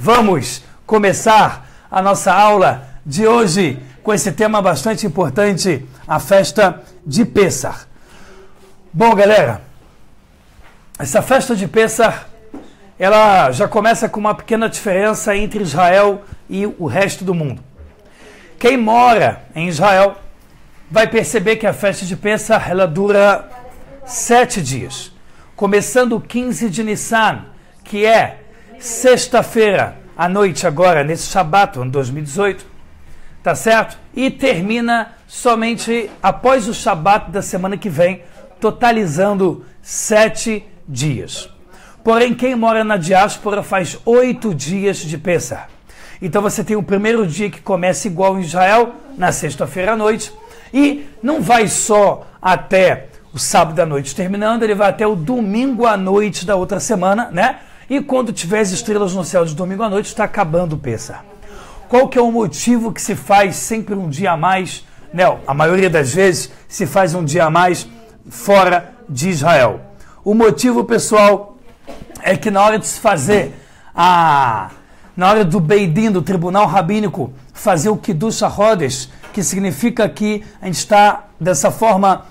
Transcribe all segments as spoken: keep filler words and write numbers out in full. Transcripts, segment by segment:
Vamos começar a nossa aula de hoje com esse tema bastante importante, a festa de Pêssar. Bom, galera, essa festa de Pêssar, ela já começa com uma pequena diferença entre Israel e o resto do mundo. Quem mora em Israel vai perceber que a festa de Pêssar, ela dura sete dias, começando o quinze de Nissan, que é sexta-feira à noite agora, nesse Shabat, ano dois mil e dezoito, tá certo? E termina somente após o Shabat da semana que vem, totalizando sete dias. Porém, quem mora na diáspora faz oito dias de Pêssar. Então você tem o primeiro dia que começa igual em Israel, na sexta-feira à noite, e não vai só até o sábado à noite terminando, ele vai até o domingo à noite da outra semana, né? E quando tiver as estrelas no céu de domingo à noite, está acabando o Pêssar. Qual que é o motivo que se faz sempre um dia a mais? Não, a maioria das vezes se faz um dia a mais fora de Israel. O motivo, pessoal, é que na hora de se fazer a... na hora do Beidin, do tribunal rabínico, fazer o Kiddush HaChodesh, que significa que a gente está, dessa forma,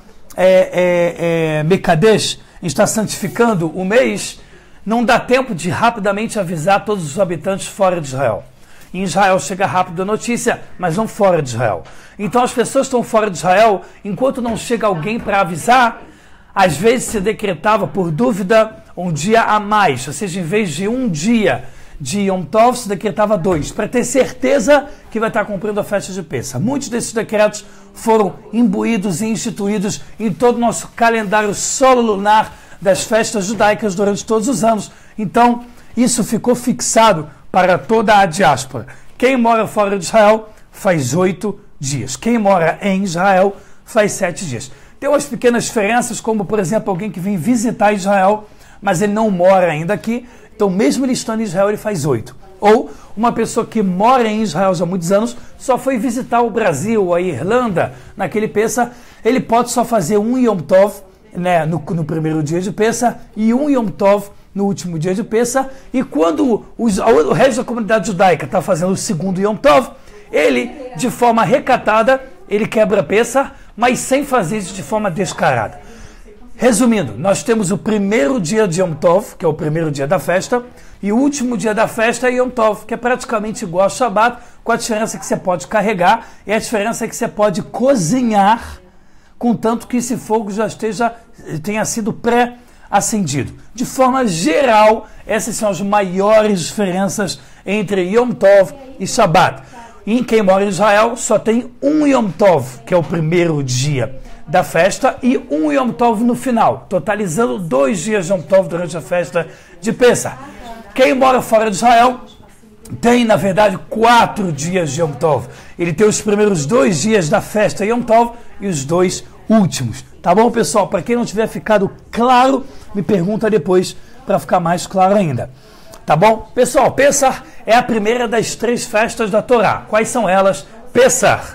é, é, é, Mekadesh, a gente está santificando o mês, não dá tempo de rapidamente avisar todos os habitantes fora de Israel. Em Israel chega rápido a notícia, mas não fora de Israel. Então as pessoas estão fora de Israel, enquanto não chega alguém para avisar, às vezes se decretava por dúvida um dia a mais, ou seja, em vez de um dia de Yom Tov, se decretava dois, para ter certeza que vai estar cumprindo a festa de Pêssar. Muitos desses decretos foram imbuídos e instituídos em todo o nosso calendário solo-lunar das festas judaicas durante todos os anos. Então, isso ficou fixado para toda a diáspora. Quem mora fora de Israel faz oito dias. Quem mora em Israel faz sete dias. Tem umas pequenas diferenças, como, por exemplo, alguém que vem visitar Israel, mas ele não mora ainda aqui. Então, mesmo ele estando em Israel, ele faz oito. Ou uma pessoa que mora em Israel já há muitos anos, só foi visitar o Brasil, a Irlanda, naquele Pêssar, ele pode só fazer um Yom Tov, né, no, no primeiro dia de Pêssar, e um Yom Tov no último dia de Pêssar, e quando os, o resto da comunidade judaica está fazendo o segundo Yom Tov, ele, de forma recatada, ele quebra Pêssar, mas sem fazer isso de forma descarada. Resumindo, nós temos o primeiro dia de Yom Tov, que é o primeiro dia da festa, e o último dia da festa é Yom Tov, que é praticamente igual a Shabat, com a diferença que você pode carregar, e a diferença é que você pode cozinhar, contanto que esse fogo já esteja, tenha sido pré-acendido. De forma geral, essas são as maiores diferenças entre Yom Tov e Shabat. E em quem mora em Israel, só tem um Yom Tov, que é o primeiro dia da festa, e um Yom Tov no final, totalizando dois dias de Yom Tov durante a festa de Pêssar. Quem mora fora de Israel tem, na verdade, quatro dias de Yom Tov. Ele tem os primeiros dois dias da festa Yom Tov e os dois últimos. Tá bom, pessoal? Para quem não tiver ficado claro, me pergunta depois para ficar mais claro ainda. Tá bom? Pessoal, Pêssar é a primeira das três festas da Torá. Quais são elas? Pêssar,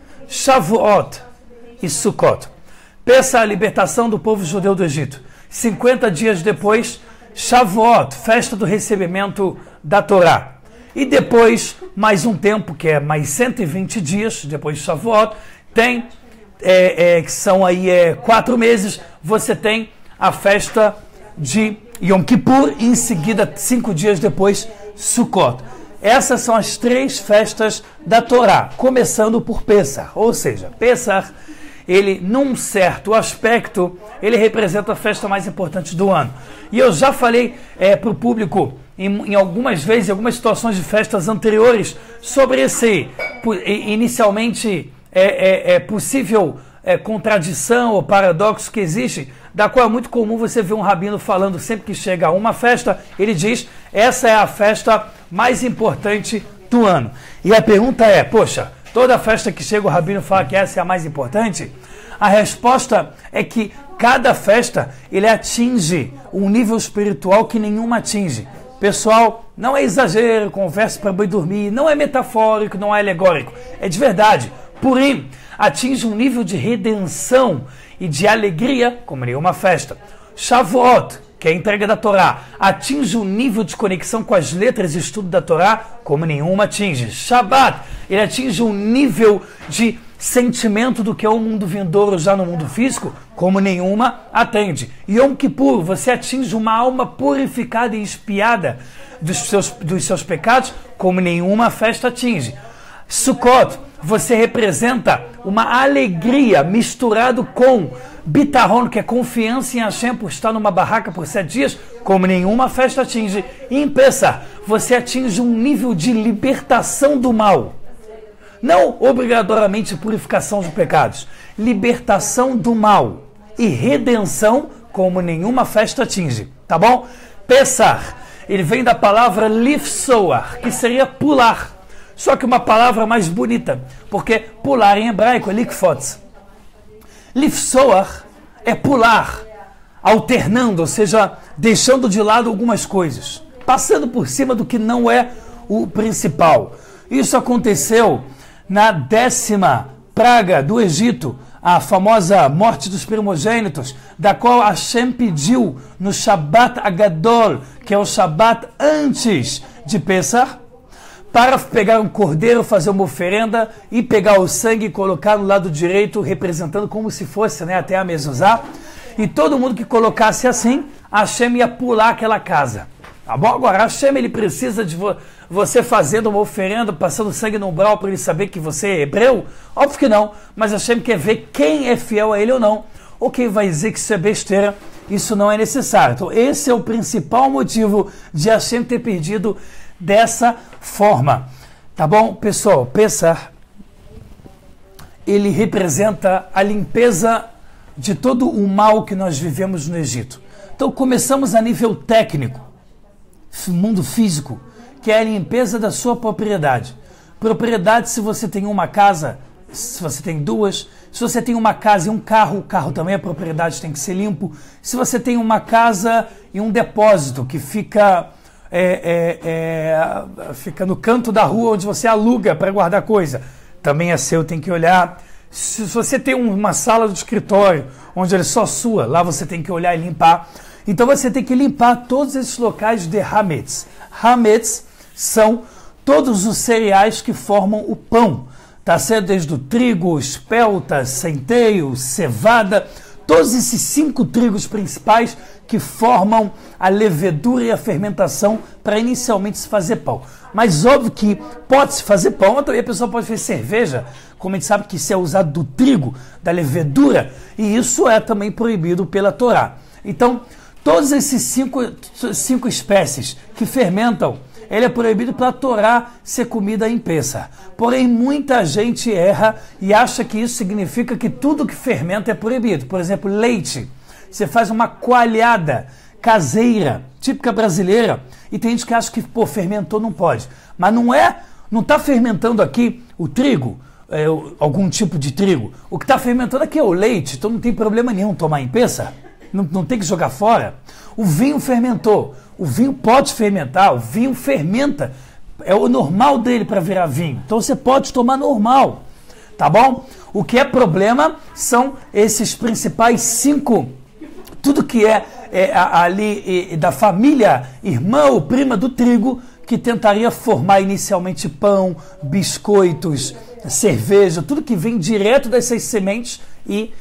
Shavuot e Sukkot. Pêssar, a libertação do povo judeu do Egito. cinquenta dias depois, Shavuot, festa do recebimento da Torá. E depois, mais um tempo, que é mais cento e vinte dias, depois de Shavuot, tem, é, é, que são aí é, quatro meses, você tem a festa de Yom Kippur e em seguida, cinco dias depois, Sukkot. Essas são as três festas da Torá, começando por Pêssar. Ou seja, Pêssar, ele, num certo aspecto, ele representa a festa mais importante do ano. E eu já falei é, para o público, em, em algumas vezes, em algumas situações de festas anteriores, sobre esse, inicialmente, é, é, é possível é, contradição ou paradoxo que existe, da qual é muito comum você ver um rabino falando sempre que chega a uma festa, ele diz, essa é a festa mais importante do ano. E a pergunta é, poxa, toda festa que chega o rabino fala que essa é a mais importante? A resposta é que cada festa ele atinge um nível espiritual que nenhuma atinge. Pessoal, não é exagero, conversa para boi dormir, não é metafórico, não é alegórico, é de verdade. Porém, atinge um nível de redenção e de alegria, como nenhuma festa. Shavuot, que é a entrega da Torá, atinge um nível de conexão com as letras e estudo da Torá como nenhuma atinge. Shabat, ele atinge um nível de sentimento do que é o mundo vindouro já no mundo físico, como nenhuma atende. Yom Kippur, você atinge uma alma purificada e expiada dos seus, dos seus pecados, como nenhuma festa atinge. Sukkot, você representa uma alegria misturado com Bitahon, que é confiança em Hashem por estar numa barraca por sete dias, como nenhuma festa atinge. E em Pessah, você atinge um nível de libertação do mal. Não obrigatoriamente purificação de pecados. Libertação do mal e redenção, como nenhuma festa atinge. Tá bom? Pessah, ele vem da palavra lifsoar, que seria pular. Só que uma palavra mais bonita, porque pular em hebraico é likfot. Lifsoar é pular, alternando, ou seja, deixando de lado algumas coisas, passando por cima do que não é o principal. Isso aconteceu na décima praga do Egito, a famosa morte dos primogênitos, da qual Hashem pediu no Shabbat Agadol, que é o Shabbat antes de Pessah, para pegar um cordeiro, fazer uma oferenda e pegar o sangue e colocar no lado direito, representando como se fosse, né, até a mezuzá. E todo mundo que colocasse assim, Hashem ia pular aquela casa. Tá bom? Agora, Hashem, ele precisa de vo você fazendo uma oferenda, passando sangue no umbral para ele saber que você é hebreu? Óbvio que não, mas Hashem quer ver quem é fiel a ele ou não. Ou quem vai dizer que isso é besteira, isso não é necessário. Então, esse é o principal motivo de Hashem ter pedido dessa forma. Tá bom, pessoal? Pessah, ele representa a limpeza de todo o mal que nós vivemos no Egito. Então, começamos a nível técnico, mundo físico, que é a limpeza da sua propriedade. Propriedade, se você tem uma casa, se você tem duas, se você tem uma casa e um carro, o carro também, a propriedade tem que ser limpo. Se você tem uma casa e um depósito que fica, é, é, é, fica no canto da rua onde você aluga para guardar coisa, também é seu, tem que olhar. Se você tem uma sala de escritório onde ele é só sua, lá você tem que olhar e limpar. Então você tem que limpar todos esses locais de hametz. Hametz são todos os cereais que formam o pão. Tá certo? Desde o trigo, espelta, centeio, cevada, todos esses cinco trigos principais que formam a levedura e a fermentação para inicialmente se fazer pão. Mas óbvio que pode-se fazer pão, mas também a pessoa pode fazer cerveja, como a gente sabe que isso é usado do trigo, da levedura, e isso é também proibido pela Torá. Então, todos esses cinco, cinco espécies que fermentam, ele é proibido para a Torá ser comida em Pessah. Porém, muita gente erra e acha que isso significa que tudo que fermenta é proibido. Por exemplo, leite. Você faz uma coalhada caseira, típica brasileira, e tem gente que acha que, pô, fermentou, não pode. Mas não é, não está fermentando aqui o trigo, é, algum tipo de trigo. O que está fermentando aqui é o leite, então não tem problema nenhum tomar em Pessah. Não, não tem que jogar fora. O vinho fermentou. O vinho pode fermentar, o vinho fermenta. É o normal dele para virar vinho. Então você pode tomar normal. Tá bom? O que é problema são esses principais cinco. Tudo que é, é ali é, da família, irmã ou prima do trigo, que tentaria formar inicialmente pão, biscoitos, cerveja, tudo que vem direto dessas sementes e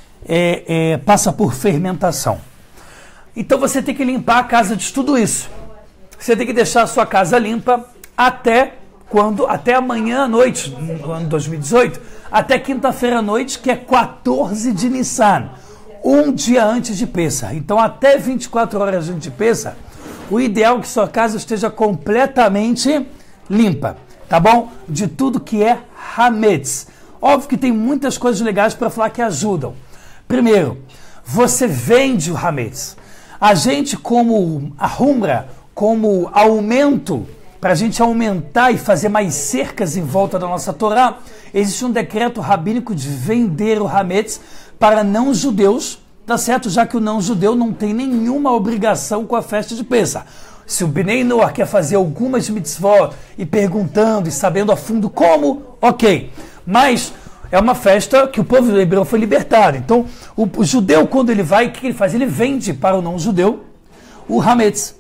É, é, passa por fermentação. Então você tem que limpar a casa de tudo isso. Você tem que deixar a sua casa limpa até quando? Até amanhã à noite, no ano dois mil e dezoito, até quinta-feira à noite, que é quatorze de Nissan, um dia antes de Pessah. Então até vinte e quatro horas antes de Pessah, o ideal é que sua casa esteja completamente limpa, tá bom? De tudo que é hametz. Óbvio que tem muitas coisas legais para falar que ajudam. Primeiro, você vende o hametz. A gente, como a humra, como aumento, para a gente aumentar e fazer mais cercas em volta da nossa Torá, existe um decreto rabínico de vender o hametz para não-judeus, tá certo? Já que o não-judeu não tem nenhuma obrigação com a festa de Pessah. Se o Bnei Noach quer fazer algumas mitzvot e perguntando e sabendo a fundo como, ok. Mas é uma festa que o povo hebreu foi libertado. Então, o, o judeu, quando ele vai, o que ele faz? Ele vende para o não-judeu o hametz.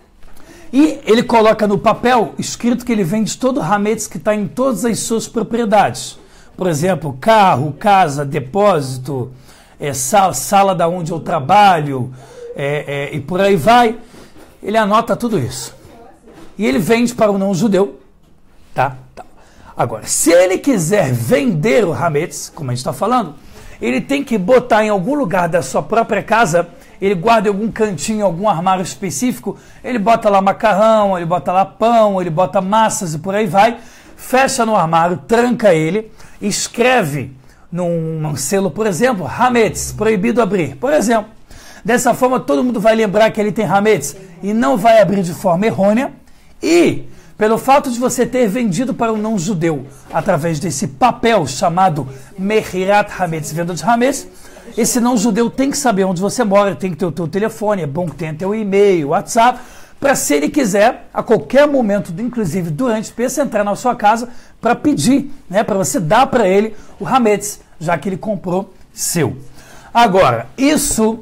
E ele coloca no papel escrito que ele vende todo o hametz que está em todas as suas propriedades. Por exemplo, carro, casa, depósito, é, sala, sala da onde eu trabalho, é, é, e por aí vai. Ele anota tudo isso. E ele vende para o não-judeu. Tá? Tá. Agora, se ele quiser vender o hametz, como a gente está falando, ele tem que botar em algum lugar da sua própria casa, ele guarda em algum cantinho, algum armário específico, ele bota lá macarrão, ele bota lá pão, ele bota massas e por aí vai, fecha no armário, tranca ele, escreve num selo, por exemplo, hametz, proibido abrir, por exemplo. Dessa forma, todo mundo vai lembrar que ele tem hametz e não vai abrir de forma errônea. E, pelo fato de você ter vendido para um não-judeu através desse papel chamado mehirat hametz, venda de hametz, esse não-judeu tem que saber onde você mora, tem que ter o teu telefone, é bom que tenha teu e-mail, WhatsApp, para se ele quiser, a qualquer momento, inclusive durante o Pêssar, entrar na sua casa para pedir, né, para você dar para ele o hametz, já que ele comprou seu. Agora, isso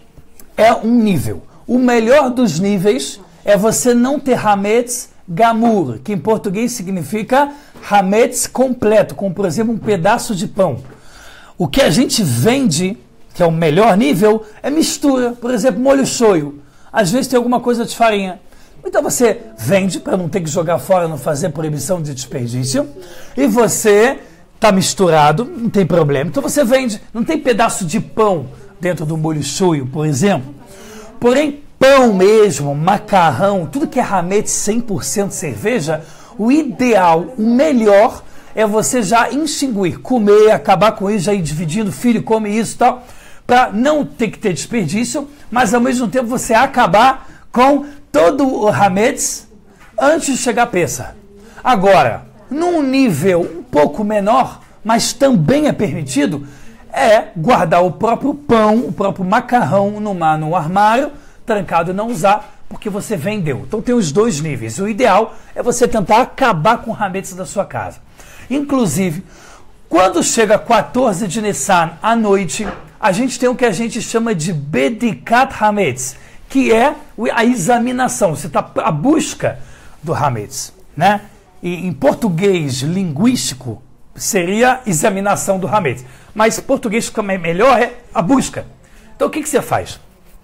é um nível. O melhor dos níveis é você não ter hametz gamur, que em português significa hametz completo, como por exemplo um pedaço de pão. O que a gente vende, que é o melhor nível, é mistura. Por exemplo, molho shoyu. Às vezes tem alguma coisa de farinha. Então você vende para não ter que jogar fora, não fazer proibição de desperdício. E você está misturado, não tem problema. Então você vende. Não tem pedaço de pão dentro do molho shoyu, por exemplo. Porém, pão mesmo, macarrão, tudo que é hametz cem por cento cerveja, o ideal, o melhor é você já extinguir, comer, acabar com isso, já ir dividindo, filho, come isso e tal, para não ter que ter desperdício, mas ao mesmo tempo você acabar com todo o hametz antes de chegar a Pêssar. Agora, num nível um pouco menor, mas também é permitido, é guardar o próprio pão, o próprio macarrão numa, no armário, trancado e não usar, porque você vendeu. Então tem os dois níveis. O ideal é você tentar acabar com o hametz da sua casa. Inclusive, quando chega quatorze de Nissan à noite, a gente tem o que a gente chama de Bedikat Hametz, que é a examinação, você está a busca do hametz, né? E em português linguístico seria examinação do hametz, mas em português fica melhor é a busca. Então o que, que você faz?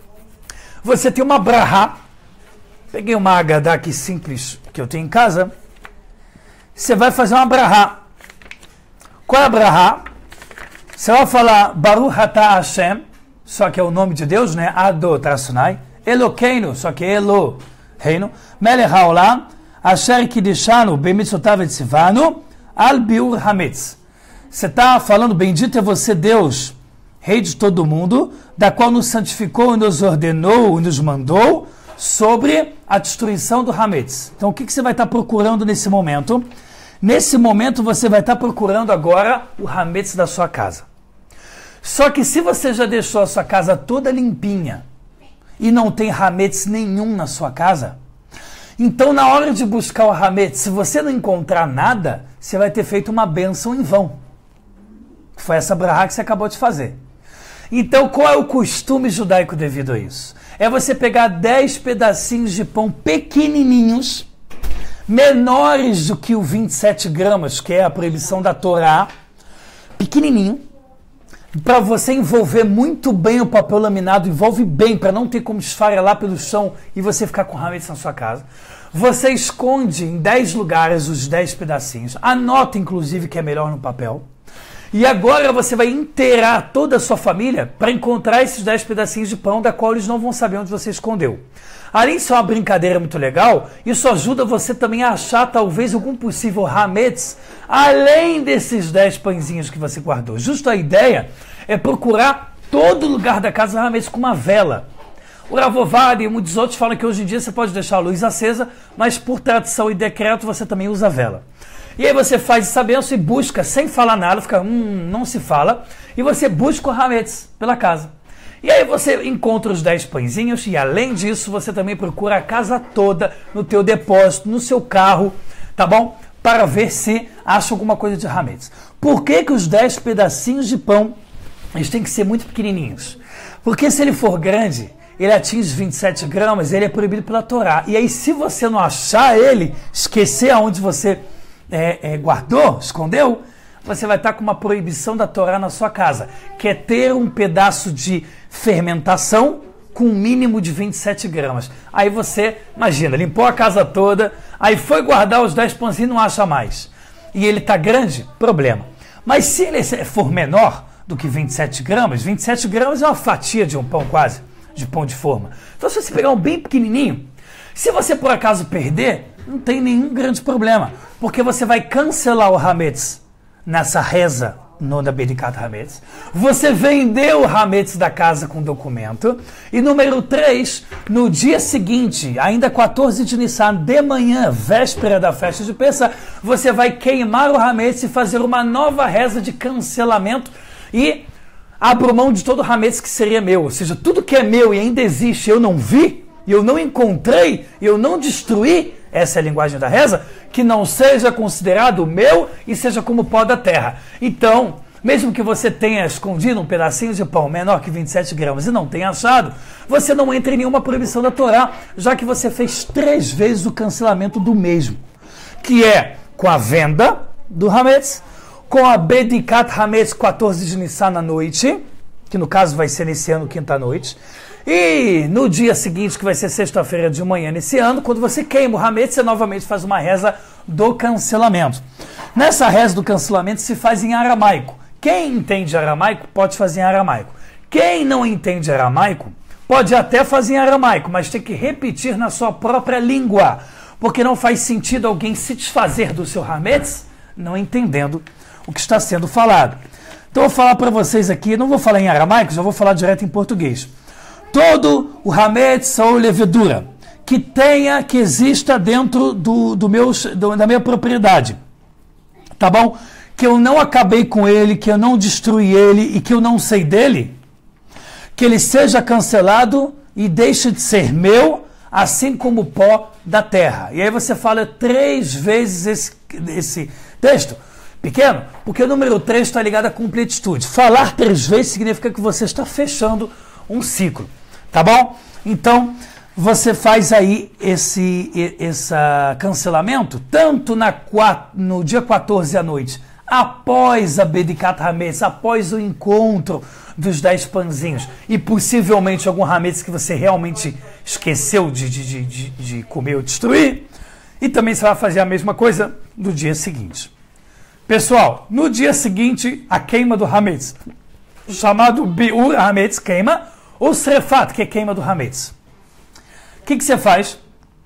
Você tem uma brahá, peguei uma Haggadah aqui simples que eu tenho em casa, você vai fazer uma brahá. Qual é a brahá? Você vai falar Baruch atah Hashem, só que é o nome de Deus, né? Ado Trasunai. Elokeinu, só que é Elo, Reino. Melech haolam, asher kidishanu b'mitzvotav etzivanu, al biur hametz. Você está falando, bendito é você, Deus, Rei de todo mundo, da qual nos santificou e nos ordenou e nos mandou sobre a destruição do hametz. Então, o que, que você vai estar procurando nesse momento? Nesse momento, você vai estar procurando agora o hametz da sua casa. Só que se você já deixou a sua casa toda limpinha e não tem hametz nenhum na sua casa, então na hora de buscar o hametz, se você não encontrar nada, você vai ter feito uma bênção em vão. Foi essa brahá que você acabou de fazer. Então qual é o costume judaico devido a isso? É você pegar dez pedacinhos de pão pequenininhos, menores do que o vinte e sete gramas, que é a proibição da Torá, pequenininho, para você envolver muito bem o papel laminado, envolve bem, para não ter como esfarelar pelo chão e você ficar com hametz na sua casa. Você esconde em dez lugares os dez pedacinhos, anota inclusive que é melhor no papel, e agora você vai inteirar toda a sua família para encontrar esses dez pedacinhos de pão da qual eles não vão saber onde você escondeu. Além de ser uma brincadeira muito legal, isso ajuda você também a achar talvez algum possível hametz, além desses dez pãezinhos que você guardou. Justo a ideia é procurar todo lugar da casa hametz com uma vela. O Rav Ovadia e muitos outros falam que hoje em dia você pode deixar a luz acesa, mas por tradição e decreto você também usa a vela. E aí você faz essa benção e busca, sem falar nada, fica, hum, não se fala, e você busca o hametz pela casa. E aí você encontra os dez pãezinhos e além disso você também procura a casa toda no teu depósito, no seu carro, tá bom? Para ver se acha alguma coisa de hametz. Por que que os dez pedacinhos de pão, eles têm que ser muito pequenininhos? Porque se ele for grande, ele atinge vinte e sete gramas, ele é proibido pela Torá. E aí, se você não achar ele, esquecer aonde você é, é, guardou, escondeu, você vai estar com uma proibição da Torá na sua casa, que é ter um pedaço de fermentação com um mínimo de vinte e sete gramas. Aí você, imagina, limpou a casa toda, aí foi guardar os dez pãozinhos e não acha mais. E ele está grande, problema. Mas se ele for menor do que vinte e sete gramas, vinte e sete gramas é uma fatia de um pão quase, de pão de forma. Então se você pegar um bem pequenininho, se você por acaso perder, não tem nenhum grande problema, porque você vai cancelar o Hametz nessa reza no da Bedikat Hametz. Você vendeu o Hametz da casa com documento. E número três, no dia seguinte, ainda quatorze de Nissan, de manhã, véspera da festa de Pessah, você vai queimar o Hametz e fazer uma nova reza de cancelamento e abro mão de todo o Hametz que seria meu. Ou seja, tudo que é meu e ainda existe, eu não vi, eu não encontrei, eu não destruí, essa é a linguagem da reza, que não seja considerado meu e seja como pó da terra. Então, mesmo que você tenha escondido um pedacinho de pão menor que vinte e sete gramas e não tenha achado, você não entra em nenhuma proibição da Torá, já que você fez três vezes o cancelamento do mesmo, que é com a venda do Hametz, com a Bedikat Hametz quatorze de Nissan à noite, que no caso vai ser nesse ano quinta-noite, e no dia seguinte, que vai ser sexta-feira de manhã nesse ano, quando você queima o Hametz, você novamente faz uma reza do cancelamento. Nessa reza do cancelamento se faz em aramaico. Quem entende aramaico pode fazer em aramaico. Quem não entende aramaico pode até fazer em aramaico, mas tem que repetir na sua própria língua, porque não faz sentido alguém se desfazer do seu Hametz não entendendo o que está sendo falado. Então eu vou falar para vocês aqui, não vou falar em aramaico, já vou falar direto em português. Todo o Hametz ou levedura que tenha, que exista dentro do, do meu, do, da minha propriedade, tá bom? Que eu não acabei com ele, que eu não destruí ele e que eu não sei dele, que ele seja cancelado e deixe de ser meu, assim como o pó da terra. E aí você fala três vezes esse, esse texto pequeno, porque o número três está ligado à completitude. Falar três vezes significa que você está fechando um ciclo. Tá bom? Então, você faz aí esse, esse cancelamento, tanto na, no dia quatorze à noite, após a Bedikat Hametz, após o encontro dos dez pãezinhos, e possivelmente algum Hametz que você realmente esqueceu de, de, de, de, de comer ou destruir, e também você vai fazer a mesma coisa no dia seguinte. Pessoal, no dia seguinte, a queima do Hametz, chamado Biur Hametz, queima, ou Srefat, que é queima do Hametz. O que, que você faz?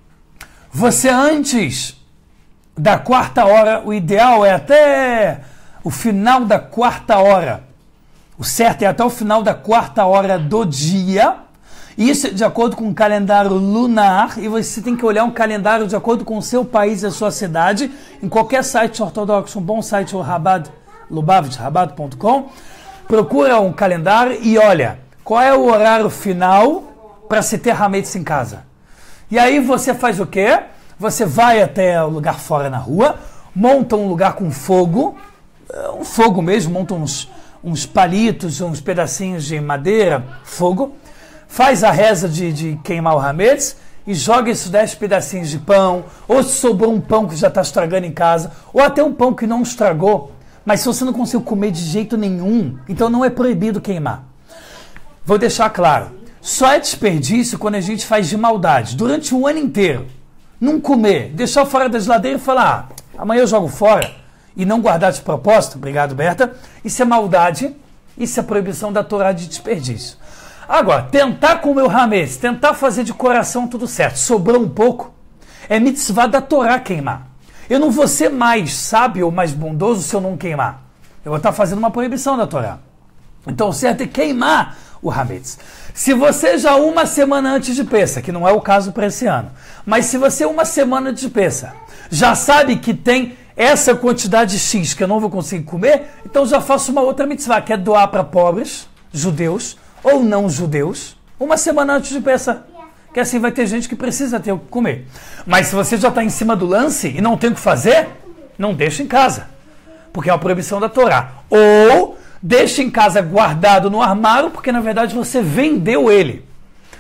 Você, antes da quarta hora, o ideal é até o final da quarta hora. O certo é até o final da quarta hora do dia. Isso é de acordo com o calendário lunar. E você tem que olhar um calendário de acordo com o seu país e a sua cidade. Em qualquer site ortodoxo, um bom site, o Rabad, lubavitch rabad ponto com. Procura um calendário e olha qual é o horário final para se ter Hametz em casa. E aí você faz o quê? Você vai até o lugar fora na rua, monta um lugar com fogo, um fogo mesmo, monta uns, uns palitos, uns pedacinhos de madeira, fogo, faz a reza de, de queimar o Hametz e joga esses dez pedacinhos de pão, ou se sobrou um pão que já está estragando em casa, ou até um pão que não estragou, mas se você não conseguiu comer de jeito nenhum, então não é proibido queimar. Vou deixar claro, só é desperdício quando a gente faz de maldade, durante um ano inteiro. Não comer, deixar fora da geladeira e falar, ah, amanhã eu jogo fora, e não guardar de propósito, obrigado Berta, isso é maldade, isso é proibição da Torá de desperdício. Agora, tentar comer o Hametz, tentar fazer de coração tudo certo, sobrou um pouco, é mitzvah da Torá queimar. Eu não vou ser mais sábio ou mais bondoso se eu não queimar. Eu vou estar fazendo uma proibição da Torá. Então o certo é queimar o Hametz. Se você já uma semana antes de Pessah, que não é o caso para esse ano, mas se você uma semana antes de Pessah já sabe que tem essa quantidade X que eu não vou conseguir comer, então já faço uma outra mitzvah, que é doar para pobres, judeus ou não judeus, uma semana antes de Pessah. Que assim vai ter gente que precisa ter o que comer. Mas se você já está em cima do lance e não tem o que fazer, não deixa em casa, porque é uma proibição da Torá. Ou deixa em casa guardado no armário, porque na verdade você vendeu ele.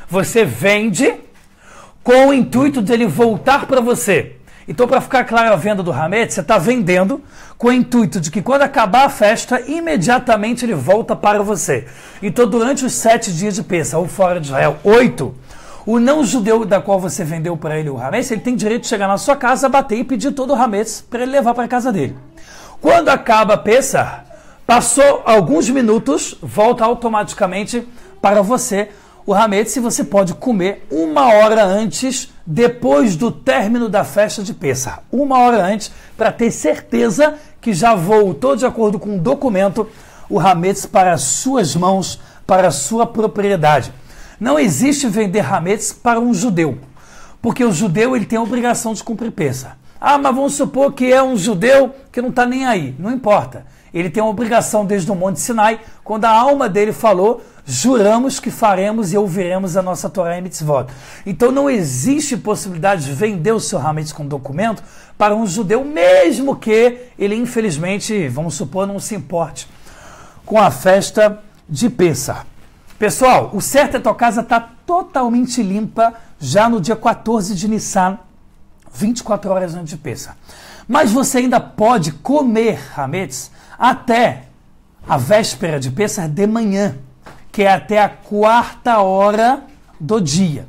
Você vende com o intuito dele voltar para você. Então, para ficar claro a venda do Hametz, você está vendendo com o intuito de que quando acabar a festa, imediatamente ele volta para você. Então, durante os sete dias de Pêssar, ou fora de Israel, oito, o não-judeu da qual você vendeu para ele o Hametz, ele tem direito de chegar na sua casa, bater e pedir todo o Hametz para ele levar para a casa dele. Quando acaba Pêssar, passou alguns minutos, volta automaticamente para você o Hametz, e você pode comer uma hora antes, depois do término da festa de Pêssar. Uma hora antes, para ter certeza que já voltou, de acordo com o documento, o Hametz para as suas mãos, para a sua propriedade. Não existe vender Hametz para um judeu, porque o judeu ele tem a obrigação de cumprir Pêssar. Ah, mas vamos supor que é um judeu que não está nem aí. Não importa. Ele tem uma obrigação desde o Monte Sinai, quando a alma dele falou, juramos que faremos e ouviremos a nossa Torá e Mitzvot. Então não existe possibilidade de vender o seu Hametz com documento para um judeu, mesmo que ele, infelizmente, vamos supor, não se importe com a festa de Pêssar. Pessoal, o certo é que a tua casa está totalmente limpa já no dia quatorze de Nissan, vinte e quatro horas antes de Pêssar. Mas você ainda pode comer Hametz até a véspera de Pêssar de manhã, que é até a quarta hora do dia.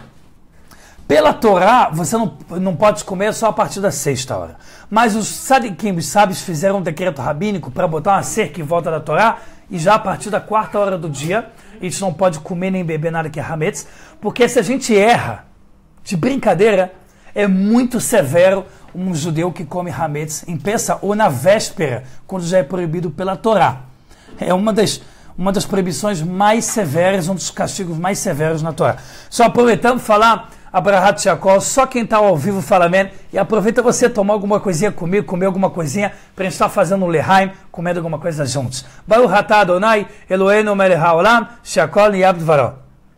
Pela Torá, você não, não pode comer só a partir da sexta hora. Mas os sadiquim, os sábios, fizeram um decreto rabínico para botar uma cerca em volta da Torá, e já a partir da quarta hora do dia, a gente não pode comer nem beber nada que é Hametz, porque se a gente erra, de brincadeira, é muito severo um judeu que come Hametz em Pêssar ou na véspera, quando já é proibido pela Torá. É uma das, uma das proibições mais severas, um dos castigos mais severos na Torá. Só aproveitando falar Abrahat Shakol, só quem está ao vivo fala amém, e aproveita você tomar alguma coisinha comigo, comer alguma coisinha, para a gente estar fazendo um lehaim, comendo alguma coisa juntos. Baruch atah Adonai, Eloheinu melech haolam, Shakol niyab dvaro.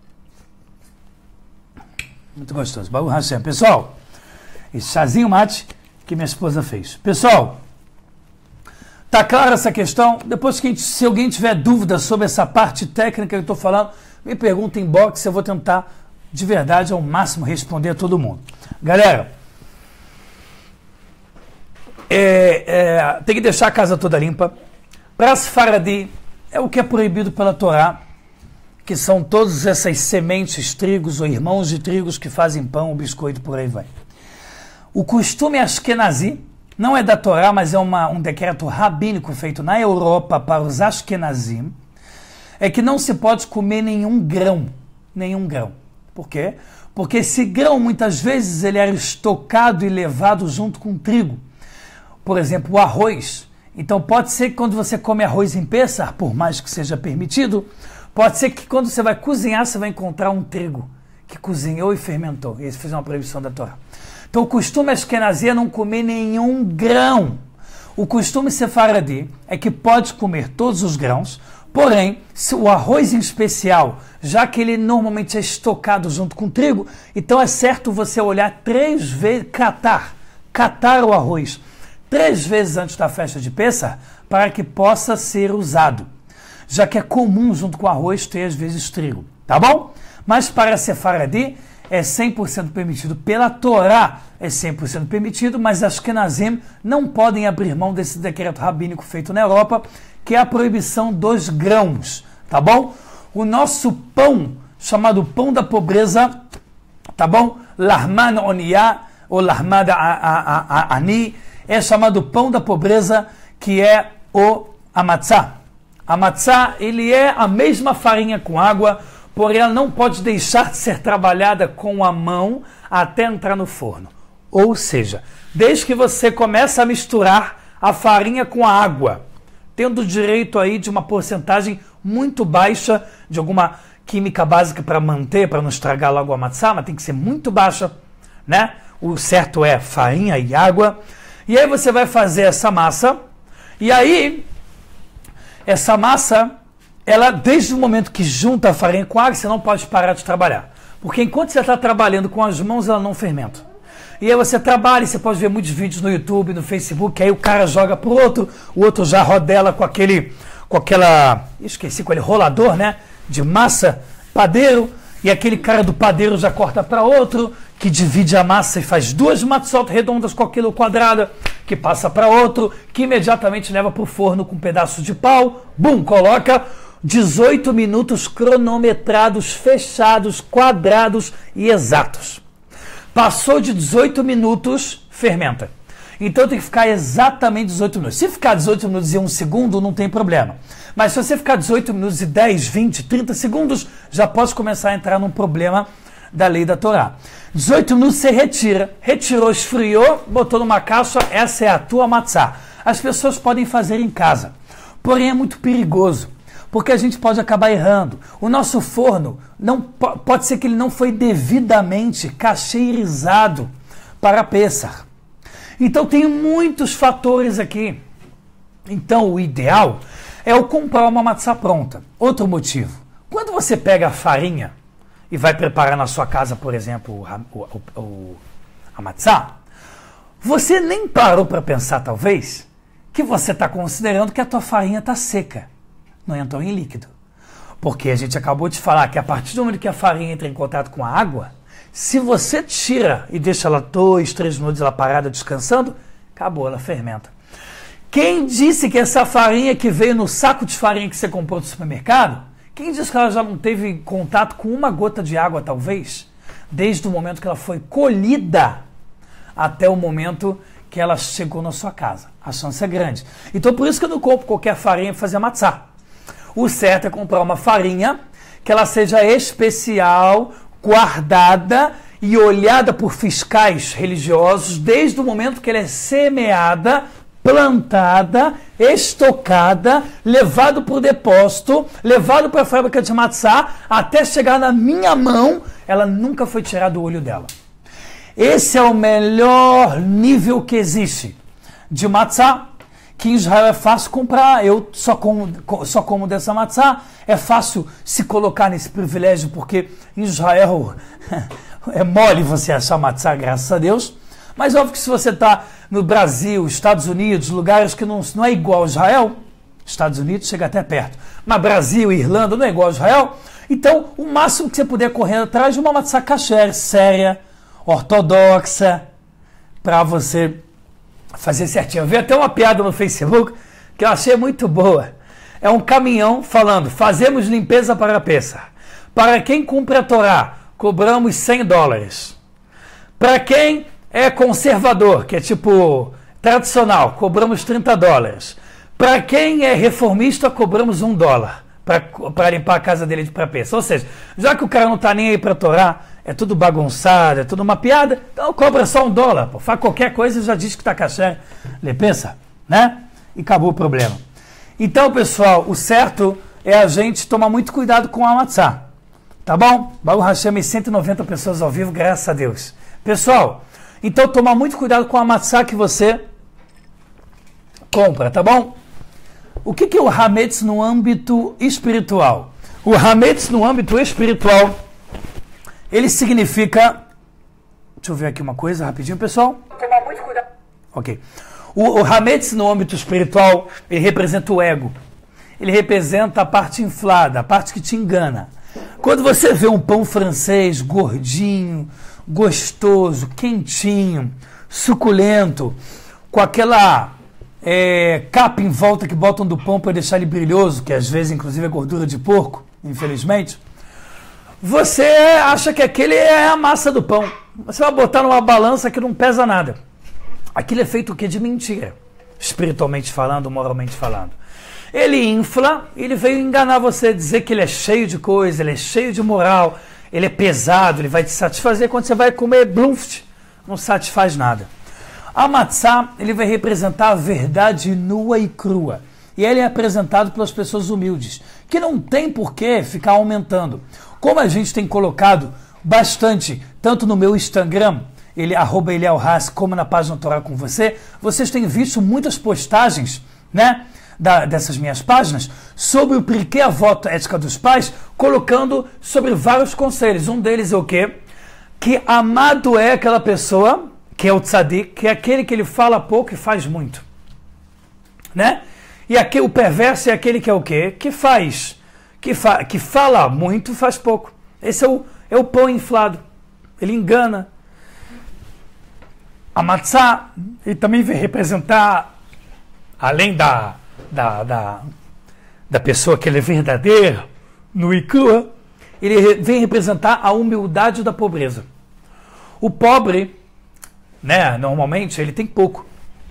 Muito gostoso. Baruch Hashem. Pessoal, esse chazinho mate que minha esposa fez. Pessoal, tá clara essa questão? Depois que se alguém tiver dúvida sobre essa parte técnica que eu estou falando, me pergunta em inbox, eu vou tentar de verdade ao máximo responder a todo mundo. Galera, é, é, tem que deixar a casa toda limpa. Para Sefaradi, é o que é proibido pela Torá, que são todas essas sementes, trigos ou irmãos de trigos que fazem pão, ou biscoito, por aí vai. O costume Ashkenazi não é da Torá, mas é uma, um decreto rabínico feito na Europa para os Ashkenazim, é que não se pode comer nenhum grão, nenhum grão. Por quê? Porque esse grão, muitas vezes, ele era estocado e levado junto com trigo. Por exemplo, o arroz. Então, pode ser que quando você come arroz em Pêssar, por mais que seja permitido, pode ser que quando você vai cozinhar, você vai encontrar um trigo que cozinhou e fermentou. E isso fez uma proibição da Torá. Então, o costume Ashkenazi é não comer nenhum grão. O costume Sefaradi é que pode comer todos os grãos, porém, se o arroz em especial, já que ele normalmente é estocado junto com o trigo, então é certo você olhar três vezes, catar, catar o arroz três vezes antes da festa de Pêssar, para que possa ser usado, já que é comum junto com o arroz ter às vezes trigo, tá bom? Mas para Sefaradi é cem por cento permitido, pela Torá é cem por cento permitido, mas as Ashkenazim não podem abrir mão desse decreto rabínico feito na Europa, que é a proibição dos grãos, tá bom? O nosso pão, chamado pão da pobreza, tá bom? Lahman Oniyah, ou Lahman Ani, é chamado pão da pobreza, que é o amatzá. A matzá, ele é a mesma farinha com água, porém ela não pode deixar de ser trabalhada com a mão até entrar no forno. Ou seja, desde que você começa a misturar a farinha com a água, tendo direito aí de uma porcentagem muito baixa de alguma química básica para manter, para não estragar logo a matzá, mas tem que ser muito baixa, né? O certo é farinha e água. E aí você vai fazer essa massa, e aí essa massa, ela, desde o momento que junta a farinha com a água, você não pode parar de trabalhar. Porque enquanto você está trabalhando com as mãos, ela não fermenta. E aí você trabalha, e você pode ver muitos vídeos no YouTube, no Facebook, aí o cara joga pro outro, o outro já rodela com aquele, com aquela, esqueci, com aquele rolador, né, de massa, padeiro, e aquele cara do padeiro já corta para outro, que divide a massa e faz duas matzot redondas com aquilo quadrado, que passa para outro, que imediatamente leva para o forno com um pedaço de pau, bum, coloca dezoito minutos cronometrados, fechados, quadrados e exatos. Passou de dezoito minutos, fermenta. Então tem que ficar exatamente dezoito minutos. Se ficar dezoito minutos e um segundo, não tem problema. Mas se você ficar dezoito minutos e dez, vinte, trinta segundos, já pode começar a entrar num problema da lei da Torá. dezoito minutos você retira. Retirou, esfriou, botou numa caixa, essa é a tua matzá. As pessoas podem fazer em casa. Porém é muito perigoso, porque a gente pode acabar errando. O nosso forno, não, pode ser que ele não foi devidamente cacheirizado para Pessach. Então tem muitos fatores aqui. Então o ideal é eu comprar uma matzá pronta. Outro motivo, quando você pega a farinha e vai preparar na sua casa, por exemplo, o, o, o, a matzá, você nem parou para pensar, talvez, que você está considerando que a tua farinha está seca, não entrou em líquido. Porque a gente acabou de falar que a partir do momento que a farinha entra em contato com a água, se você tira e deixa ela dois, três minutos ela parada descansando, acabou, ela fermenta. Quem disse que essa farinha que veio no saco de farinha que você comprou do supermercado, quem disse que ela já não teve contato com uma gota de água, talvez, desde o momento que ela foi colhida até o momento que ela chegou na sua casa? A chance é grande. Então por isso que eu não compro qualquer farinha para fazer matzá. O certo é comprar uma farinha que ela seja especial, guardada e olhada por fiscais religiosos desde o momento que ela é semeada, plantada, estocada, levado para o depósito, levado para a fábrica de matzá, até chegar na minha mão, ela nunca foi tirada do olho dela. Esse é o melhor nível que existe de matzá, que em Israel é fácil comprar. Eu só como, só como dessa matzá. É fácil se colocar nesse privilégio, porque em Israel é mole você achar matzá, graças a Deus. Mas óbvio que se você está no Brasil, Estados Unidos, lugares que não, não é igual a Israel, Estados Unidos chega até perto, mas Brasil e Irlanda não é igual a Israel, então o máximo que você puder correr atrás de uma matzá kasher, séria, ortodoxa, para você fazer certinho. Eu vi até uma piada no Facebook que eu achei muito boa. É um caminhão falando: fazemos limpeza para Pessach. Para quem cumpre a Torá, cobramos cem dólares. Para quem é conservador, que é tipo tradicional, cobramos trinta dólares. Para quem é reformista, cobramos um dólar para limpar a casa dele para Pessach. Ou seja, já que o cara não está nem aí para Torá, é tudo bagunçado, é tudo uma piada, então cobra só um dólar. Pô. Faz qualquer coisa e já diz que está kasher, lhe pensa, né? E acabou o problema. Então, pessoal, o certo é a gente tomar muito cuidado com a matzá. Tá bom? Baruch Hashem, cento e noventa pessoas ao vivo, graças a Deus. Pessoal, então tomar muito cuidado com a matzá que você compra, tá bom? O que, que é o hametz no âmbito espiritual? O hametz no âmbito espiritual, ele significa... Deixa eu ver aqui uma coisa rapidinho, pessoal. Tomar muito cuidado. Ok. O, o hametz no âmbito espiritual, ele representa o ego. Ele representa a parte inflada, a parte que te engana. Quando você vê um pão francês gordinho, gostoso, quentinho, suculento, com aquela é, capa em volta que botam do pão para deixar ele brilhoso, que às vezes inclusive é gordura de porco, infelizmente, você acha que aquele é a massa do pão. Você vai botar numa balança que não pesa nada. Aquilo é feito o quê? De mentira, espiritualmente falando, moralmente falando. Ele infla, ele veio enganar você, dizer que ele é cheio de coisa, ele é cheio de moral, ele é pesado, ele vai te satisfazer. Quando você vai comer blumft, não satisfaz nada. A matzá, ele vai representar a verdade nua e crua. E ele é apresentado pelas pessoas humildes, que não tem por que ficar aumentando. Como a gente tem colocado bastante, tanto no meu Instagram, ele, arroba Eliel Haas, como na página Torá com você, vocês têm visto muitas postagens, né? Da, dessas minhas páginas, sobre o Pirkei Avot, ética dos pais, colocando sobre vários conselhos. Um deles é o quê? Que amado é aquela pessoa, que é o tzadik, que é aquele que ele fala pouco e faz muito. Né? E aqui, o perverso é aquele que é o quê? Que faz, que, fa, que fala muito e faz pouco. Esse é o, é o pão inflado. Ele engana. A matzá, ele também vem representar, além da, da, da, da pessoa que ele é verdadeiro, no Ikua, ele vem representar a humildade da pobreza. O pobre, né, normalmente, ele tem pouco.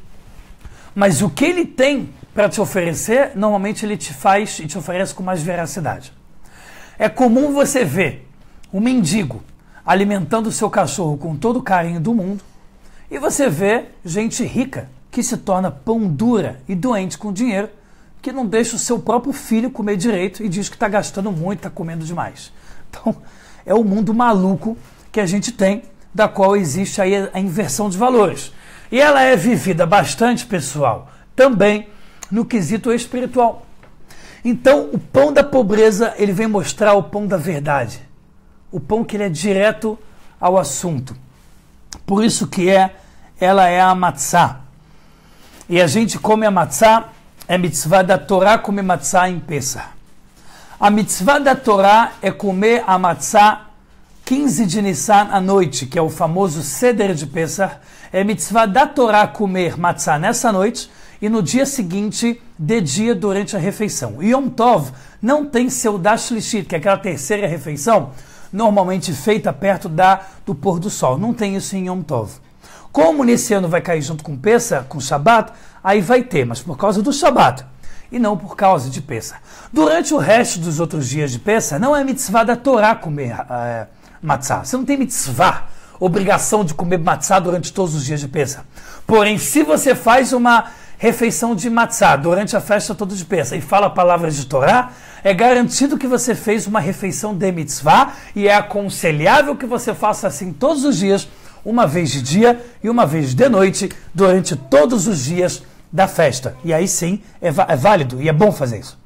Mas o que ele tem para te oferecer, normalmente ele te faz e te oferece com mais veracidade. É comum você ver um mendigo alimentando o seu cachorro com todo o carinho do mundo, e você vê gente rica que se torna pão dura e doente com dinheiro, que não deixa o seu próprio filho comer direito e diz que está gastando muito, está comendo demais. Então, é o mundo maluco que a gente tem, da qual existe aí a inversão de valores. E ela é vivida bastante, pessoal, também no quesito espiritual. Então, o pão da pobreza, ele vem mostrar o pão da verdade. O pão que ele é direto ao assunto. Por isso que é, ela é a matzá. E a gente come a matzá, é mitzvah da Torá comer matzá em Pesach. A mitzvah da Torá é comer a matzá quinze de Nissan à noite, que é o famoso Seder de Pesach. É mitzvah da Torá comer matzá nessa noite e no dia seguinte, de dia, durante a refeição. Yom Tov não tem Seudah Shlishit, que é aquela terceira refeição, normalmente feita perto da, do pôr do sol. Não tem isso em Yom Tov. Como nesse ano vai cair junto com Pesach, com Shabat, aí vai ter, mas por causa do Shabat e não por causa de Pesach. Durante o resto dos outros dias de Pesach, não é mitzvah da Torá comer uh, matzá. Você não tem mitzvah, obrigação de comer matzá durante todos os dias de Pesach. Porém, se você faz uma refeição de matzá durante a festa toda de Pesach e fala palavras de Torá, é garantido que você fez uma refeição de mitzvah e é aconselhável que você faça assim todos os dias, uma vez de dia e uma vez de noite, durante todos os dias da festa. E aí sim, é, é válido e é bom fazer isso.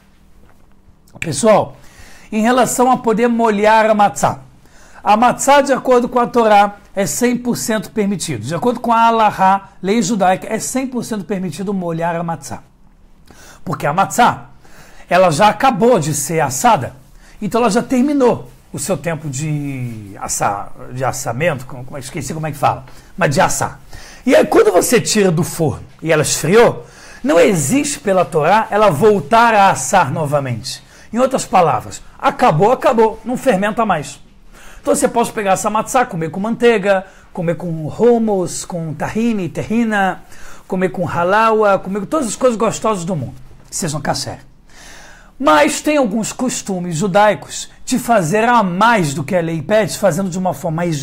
Pessoal, em relação a poder molhar a matzá. A matzá, de acordo com a Torá, é cem por cento permitido. De acordo com a Halahá, lei judaica, é cem por cento permitido molhar a matzá. Porque a matzá, ela já acabou de ser assada, então ela já terminou o seu tempo de, assar, de assamento, como, esqueci como é que fala, mas de assar. E aí quando você tira do forno e ela esfriou, não existe pela Torá ela voltar a assar novamente. Em outras palavras, acabou, acabou, não fermenta mais. Então você pode pegar essa matzá, comer com manteiga, comer com hummus, com tahine, terrina, comer com halawa, comer com todas as coisas gostosas do mundo, que sejam kasher. Mas tem alguns costumes judaicos de fazer a mais do que a lei pede, fazendo de uma forma mais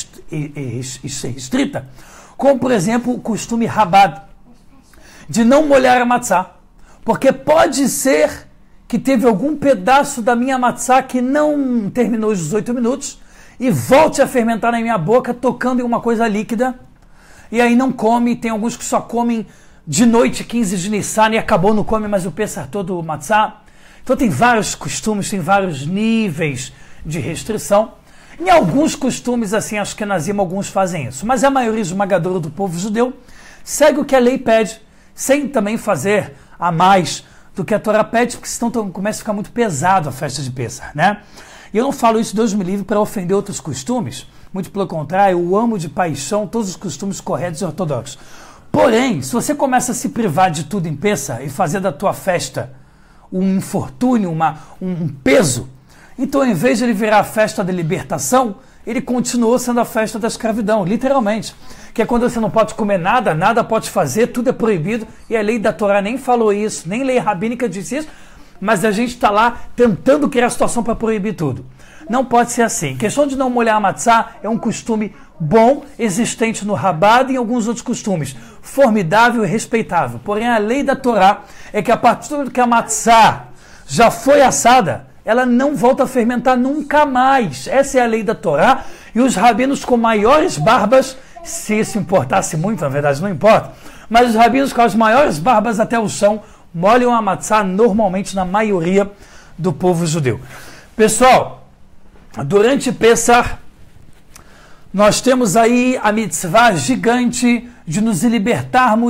restrita, como, por exemplo, o costume rabad, de não molhar a matzá, porque pode ser que teve algum pedaço da minha matzá que não terminou os dezoito minutos e volte a fermentar na minha boca, tocando em uma coisa líquida, e aí não come. Tem alguns que só comem de noite, quinze de Nissan, e acabou, não come mais o Pesach todo o matzá. Então tem vários costumes, tem vários níveis de restrição. Em alguns costumes, assim, acho que Nazim, alguns fazem isso. Mas a maioria esmagadora do povo judeu segue o que a lei pede, sem também fazer a mais do que a Torá pede, porque senão começa a ficar muito pesado a festa de Pesach, né? E eu não falo isso, Deus me livre, para ofender outros costumes. Muito pelo contrário, eu amo de paixão todos os costumes corretos e ortodoxos. Porém, se você começa a se privar de tudo em Pesach e fazer da tua festa um infortúnio, uma, um peso, então, em vez de ele virar a festa da libertação, ele continuou sendo a festa da escravidão, literalmente. Que é quando você não pode comer nada, nada pode fazer, tudo é proibido, e a lei da Torá nem falou isso, nem lei rabínica disse isso, mas a gente está lá tentando criar a situação para proibir tudo. Não pode ser assim. A questão de não molhar a matzá é um costume bom, existente no Rabad e em alguns outros costumes, formidável e respeitável. Porém, a lei da Torá é que a partir do que a matzá já foi assada, ela não volta a fermentar nunca mais. Essa é a lei da Torá, e os rabinos com maiores barbas, se isso importasse muito, na verdade não importa, mas os rabinos com as maiores barbas até o chão molham a matzá normalmente na maioria do povo judeu. Pessoal, durante Pesach, nós temos aí a mitzvah gigante de nos libertarmos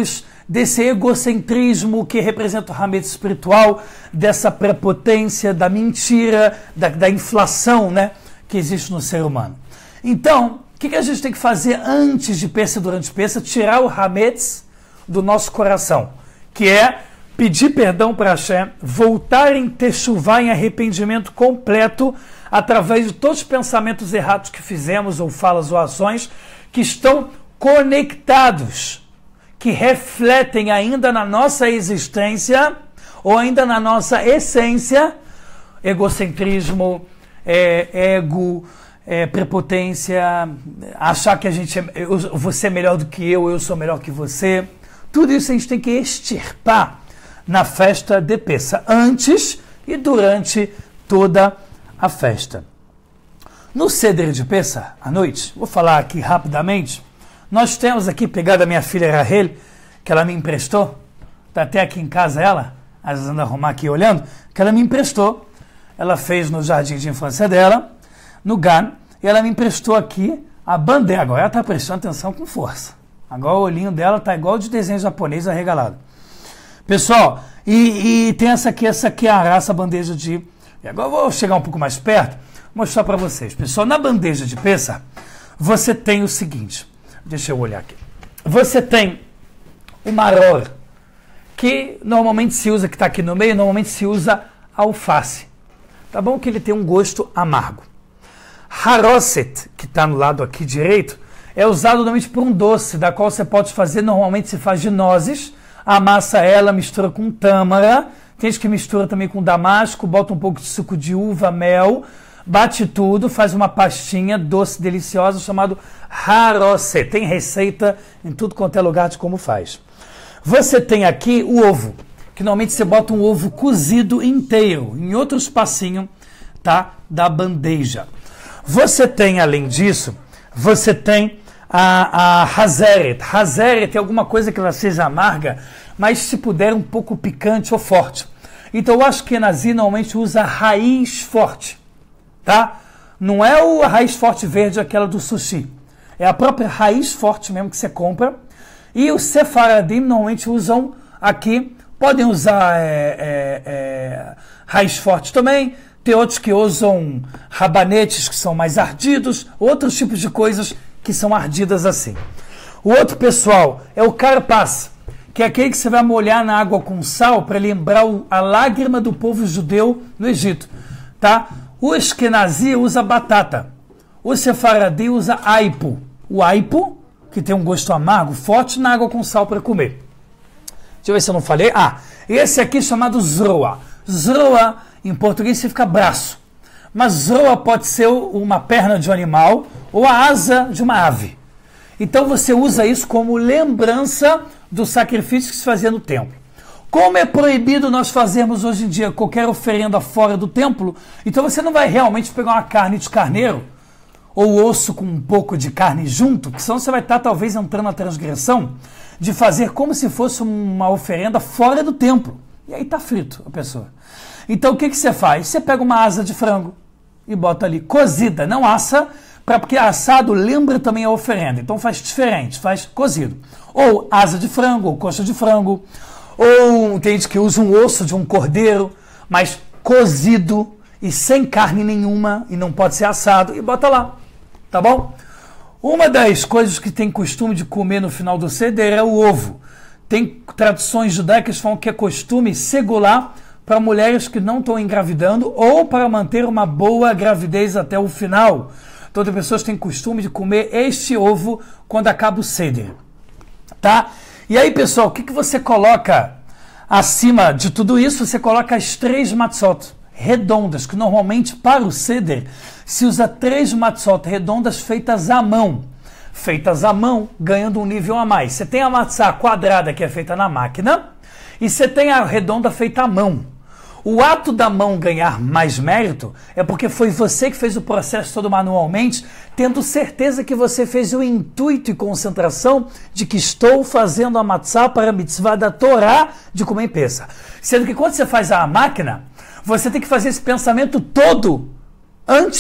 desse egocentrismo que representa o Hametz espiritual, dessa prepotência, da mentira, da, da inflação, né, que existe no ser humano. Então, o que, que a gente tem que fazer antes de Pessah e durante Pessah? Tirar o Hametz do nosso coração, que é pedir perdão para Hashem, voltar em techuvá, em arrependimento completo, através de todos os pensamentos errados que fizemos, ou falas ou ações, que estão conectados, que refletem ainda na nossa existência, ou ainda na nossa essência, egocentrismo, é, ego, é, prepotência, achar que a gente é, eu, você é melhor do que eu, eu sou melhor que você. Tudo isso a gente tem que extirpar na festa de Pessah, antes e durante toda a festa. No Seder de Pessah, à noite, vou falar aqui rapidamente, nós temos aqui, pegado a minha filha Rahel, que ela me emprestou, está até aqui em casa ela, às vezes anda arrumar aqui olhando, que ela me emprestou, ela fez no jardim de infância dela, no Gan, e ela me emprestou aqui a bandeira. Agora ela está prestando atenção com força. Agora o olhinho dela está igual de desenho japonês arregalado. Pessoal, e, e tem essa aqui, essa aqui é a raça bandeja de... E agora eu vou chegar um pouco mais perto, mostrar para vocês. Pessoal, na bandeja de Pessah, você tem o seguinte, deixa eu olhar aqui. Você tem o maror, que normalmente se usa, que está aqui no meio, normalmente se usa alface. Tá bom que ele tem um gosto amargo. Haroset, que está no lado aqui direito, é usado normalmente por um doce, da qual você pode fazer, normalmente se faz de nozes, amassa ela, mistura com tâmara, tem gente que mistura também com damasco, bota um pouco de suco de uva, mel, bate tudo, faz uma pastinha doce, deliciosa, chamado haroset. Tem receita em tudo quanto é lugar de como faz. Você tem aqui o ovo, que normalmente você bota um ovo cozido inteiro, em outro espacinho, tá, da bandeja. Você tem, além disso, você tem a, a hazeret. Hazeret é alguma coisa que ela seja amarga, mas se puder um pouco picante ou forte. Então o Ashkenazi normalmente usa raiz forte, tá? Não é o, a raiz forte verde, aquela do sushi. É a própria raiz forte mesmo que você compra. E os Sefaradim normalmente usam aqui, podem usar é, é, é, raiz forte também. Tem outros que usam rabanetes, que são mais ardidos, outros tipos de coisas que são ardidas assim. O outro, pessoal, é o carpaz, que é aquele que você vai molhar na água com sal para lembrar o, a lágrima do povo judeu no Egito. Tá? O Ashkenazi usa batata. O Sefaradi usa aipo. O aipo, que tem um gosto amargo, forte, na água com sal para comer. Deixa eu ver se eu não falei. Ah, esse aqui é chamado zroa. Zroa, em português, significa braço. Mas zroa pode ser uma perna de um animal ou a asa de uma ave. Então você usa isso como lembrança do sacrifício que se fazia no templo. Como é proibido nós fazermos hoje em dia qualquer oferenda fora do templo, então você não vai realmente pegar uma carne de carneiro ou osso com um pouco de carne junto, que senão você vai estar talvez entrando na transgressão de fazer como se fosse uma oferenda fora do templo. E aí está frito a pessoa. Então o que, que você faz? Você pega uma asa de frango e bota ali cozida, não assa, pra, porque assado lembra também a oferenda. Então faz diferente, faz cozido. Ou asa de frango, ou coxa de frango, ou tem gente que usa um osso de um cordeiro, mas cozido e sem carne nenhuma, e não pode ser assado, e bota lá, tá bom? Uma das coisas que tem costume de comer no final do Seder é o ovo. Tem tradições judaicas que falam que é costume segular para mulheres que não estão engravidando ou para manter uma boa gravidez até o final. Todas as pessoas têm costume de comer este ovo quando acaba o Seder. Tá? E aí, pessoal, o que, que você coloca acima de tudo isso? Você coloca as três matzot redondas, que normalmente para o Seder se usa três matzot redondas feitas à mão. Feitas à mão, ganhando um nível a mais. Você tem a matzá quadrada, que é feita na máquina, e você tem a redonda feita à mão. O ato da mão ganhar mais mérito é porque foi você que fez o processo todo manualmente, tendo certeza que você fez o intuito e concentração de que estou fazendo a matzá para a mitzvah da Torá de comer em Pessah. Sendo que quando você faz a máquina, você tem que fazer esse pensamento todo antes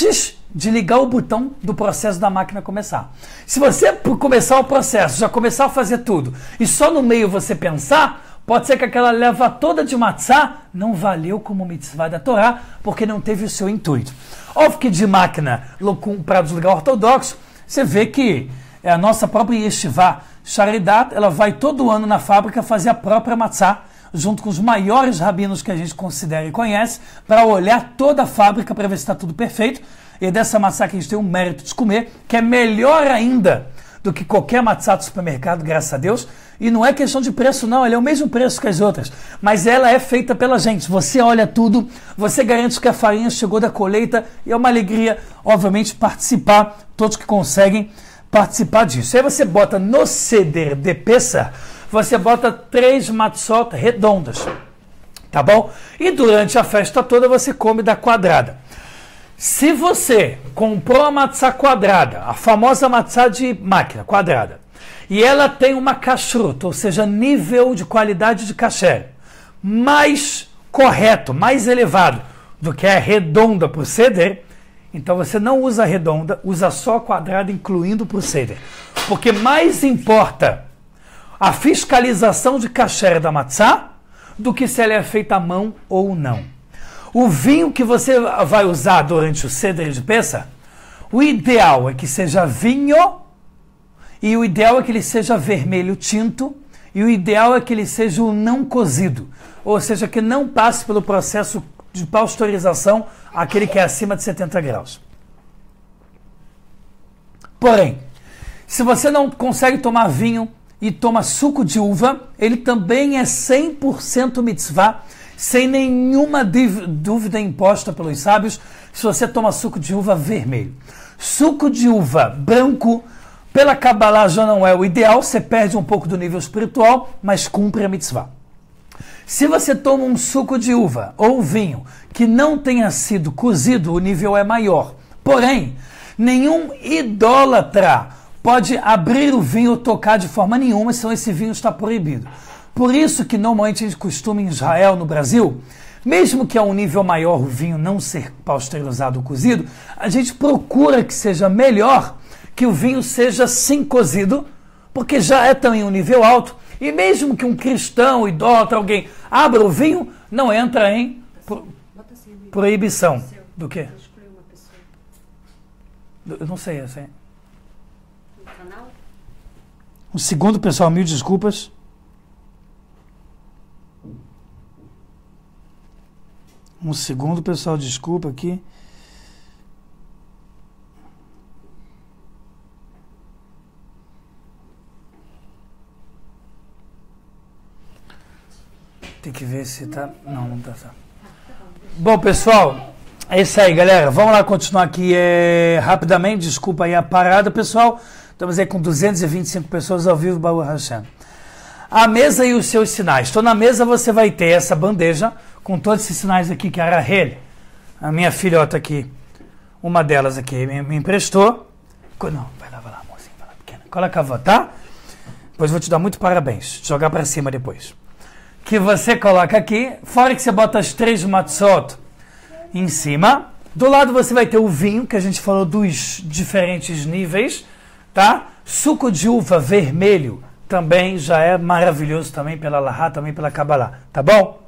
de ligar o botão do processo da máquina começar. Se você começar o processo, já começar a fazer tudo, e só no meio você pensar, pode ser que aquela leva toda de matzá não valeu como mitzvah da Torá, porque não teve o seu intuito. Óbvio que de máquina para desligar ortodoxo, você vê que é a nossa própria Yeshiva Sharidat, ela vai todo ano na fábrica fazer a própria matzá, junto com os maiores rabinos que a gente considera e conhece, para olhar toda a fábrica para ver se está tudo perfeito. E dessa matzá que a gente tem o mérito de comer, que é melhor ainda do que qualquer matzá do supermercado, graças a Deus. E não é questão de preço, não. Ela é o mesmo preço que as outras. Mas ela é feita pela gente. Você olha tudo, você garante que a farinha chegou da colheita. E é uma alegria, obviamente, participar, todos que conseguem participar disso. Aí você bota no Seder de Pessah, você bota três matzot redondas, tá bom? E durante a festa toda você come da quadrada. Se você comprou a matzá quadrada, a famosa matzá de máquina quadrada, e ela tem uma kashrut, ou seja, nível de qualidade de kasher, mais correto, mais elevado do que a redonda por Seder, então você não usa a redonda, usa só a quadrada, incluindo por Seder. Porque mais importa a fiscalização de kasher da matzá do que se ela é feita à mão ou não. O vinho que você vai usar durante o Seder de Pessah, o ideal é que seja vinho, e o ideal é que ele seja vermelho tinto, e o ideal é que ele seja o não cozido, ou seja, que não passe pelo processo de pasteurização, aquele que é acima de setenta graus. Porém, se você não consegue tomar vinho e toma suco de uva, ele também é cem por cento mitzvah, sem nenhuma dúvida imposta pelos sábios, se você toma suco de uva vermelho. Suco de uva branco, pela Kabbalah já não é o ideal, você perde um pouco do nível espiritual, mas cumpre a mitzvah. Se você toma um suco de uva ou vinho que não tenha sido cozido, o nível é maior. Porém, nenhum idólatra pode abrir o vinho ou tocar de forma nenhuma, senão esse vinho está proibido. Por isso que normalmente a gente costuma em Israel, no Brasil, mesmo que a um nível maior o vinho não ser pasteurizado ou cozido, a gente procura que seja melhor que o vinho seja sim cozido, porque já é também um nível alto, e mesmo que um cristão, idólatra, alguém abra o vinho, não entra em pro, proibição. Do quê? Eu não sei, eu sei. Um segundo, pessoal, mil desculpas. Um segundo, pessoal, desculpa aqui. Tem que ver se tá... Não, não tá. tá. Bom, pessoal, é isso aí, galera. Vamos lá continuar aqui é, rapidamente. Desculpa aí a parada, pessoal. Estamos aí com duzentas e vinte e cinco pessoas ao vivo, Baruch Hashem. A mesa e os seus sinais. Então, na mesa você vai ter essa bandeja com todos esses sinais aqui que a Rahel, a minha filhota aqui, uma delas aqui, me, me emprestou. Não, vai lá, vai lá, mocinha, vai lá, pequena. Coloca a avó, tá? Depois vou te dar muito parabéns. Jogar para cima depois. Que você coloca aqui, fora que você bota as três matzot em cima. Do lado você vai ter o vinho, que a gente falou dos diferentes níveis, tá? Suco de uva vermelho também já é maravilhoso também pela Lahá, também pela Kabbalah, tá bom?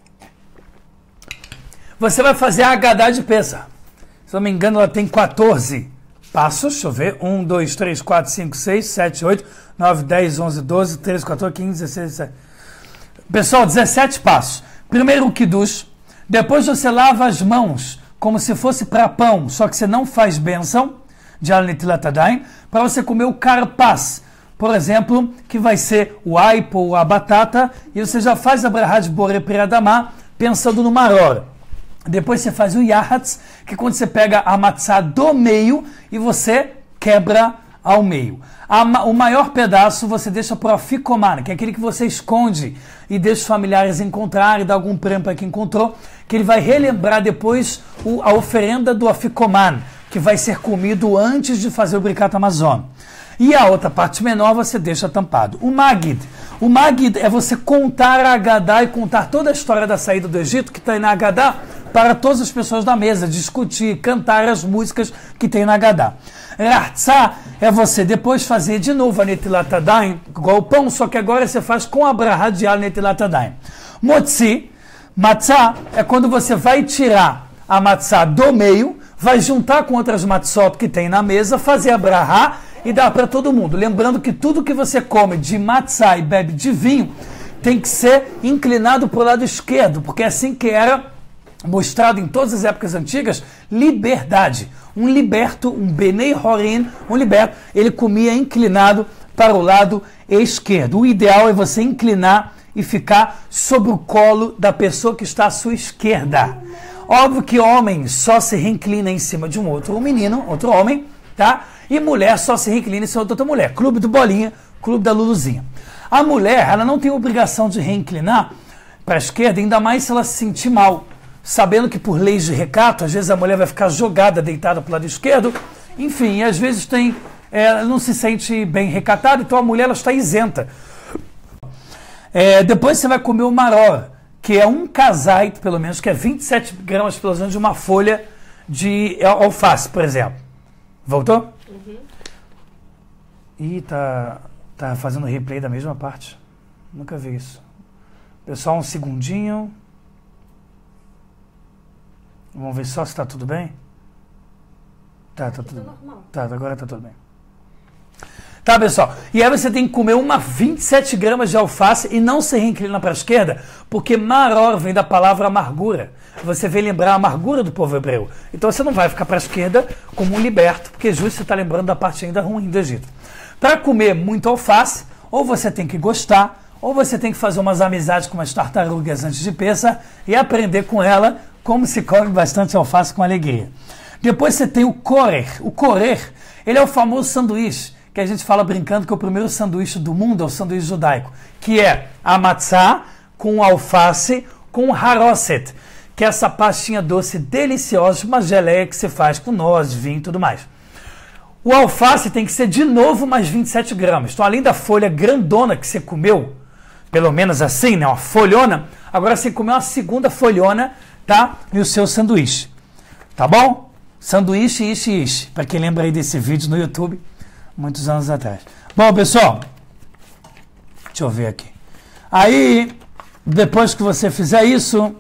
Você vai fazer a Haggadah de Pessah. Se não me engano, ela tem quatorze passos. Deixa eu ver. um, dois, três, quatro, cinco, seis, sete, oito, nove, dez, onze, doze, treze, quatorze, quinze, dezesseis, dezessete. Pessoal, dezessete passos. Primeiro o Kiddush. Depois você lava as mãos como se fosse para pão, só que você não faz bênção de Al Netilat Yadayim, para você comer o karpas, por exemplo, que vai ser o aipo ou a batata, e você já faz a brahá de Borei Pri Adamá pensando no maror. Depois você faz o yahatz, que é quando você pega a matzá do meio e você quebra ao meio. A, o maior pedaço você deixa para o afikoman, que é aquele que você esconde e deixa os familiares encontrarem, dá algum prêmio para quem encontrou, que ele vai relembrar depois o, a oferenda do afikoman, que vai ser comido antes de fazer o Birkat Hamazon. E a outra parte menor você deixa tampado. O Magid. O Magid é você contar a Haggadah e contar toda a história da saída do Egito, que está na Haggadah, para todas as pessoas da mesa discutir, cantar as músicas que tem na Haggadah. Ratzá é você depois fazer de novo a Netilat Yadayim, igual o pão, só que agora você faz com a brahá de al Netilat Yadayim. Motzi, matzá, é quando você vai tirar a matzá do meio, vai juntar com outras matzot que tem na mesa, fazer a brahá e dar para todo mundo. Lembrando que tudo que você come de matzá e bebe de vinho tem que ser inclinado para o lado esquerdo, porque é assim que era mostrado em todas as épocas antigas, liberdade. Um liberto, um Benei Horin, um liberto, ele comia inclinado para o lado esquerdo. O ideal é você inclinar e ficar sobre o colo da pessoa que está à sua esquerda. Óbvio que homem só se reinclina em cima de um outro um menino, outro homem, tá? E mulher só se reinclina em cima de outra mulher. Clube do Bolinha, clube da Luluzinha. A mulher, ela não tem obrigação de reinclinar para a esquerda, ainda mais se ela se sentir mal. Sabendo que por leis de recato, às vezes a mulher vai ficar jogada, deitada para o lado esquerdo. Enfim, às vezes tem, é, não se sente bem recatada, então a mulher ela está isenta. É, depois você vai comer o maror, que é um kazait, pelo menos, que é vinte e sete gramas, pelo menos, de uma folha de alface, por exemplo. Voltou? Uhum. Ih, tá, tá fazendo replay da mesma parte. Nunca vi isso. Pessoal, um segundinho. Vamos ver só se está tudo bem. Tá, tá tudo bem. Tá, agora tá tudo bem. Tá, pessoal? E aí você tem que comer uma vinte e sete gramas de alface e não se reinclina para a esquerda, porque maror vem da palavra amargura. Você vem lembrar a amargura do povo hebreu. Então você não vai ficar para a esquerda como um liberto, porque justo você está lembrando da parte ainda ruim do Egito. Para comer muito alface, ou você tem que gostar, ou você tem que fazer umas amizades com umas tartarugas antes de Pêssar e aprender com ela como se come bastante alface com alegria. Depois você tem o korer. O korer, ele é o famoso sanduíche, que a gente fala brincando que é o primeiro sanduíche do mundo, é o sanduíche judaico, que é a matzá com alface com haroset, que é essa pastinha doce deliciosa, uma geleia que se faz com noz, vinho e tudo mais. O alface tem que ser de novo mais vinte e sete gramas. Então, além da folha grandona que você comeu, pelo menos assim, né, uma folhona, agora você comeu uma segunda folhona, tá? E o seu sanduíche. Tá bom? Sanduíche, ishi, ishi. Para quem lembra aí desse vídeo no YouTube, muitos anos atrás. Bom, pessoal, deixa eu ver aqui. Aí, depois que você fizer isso,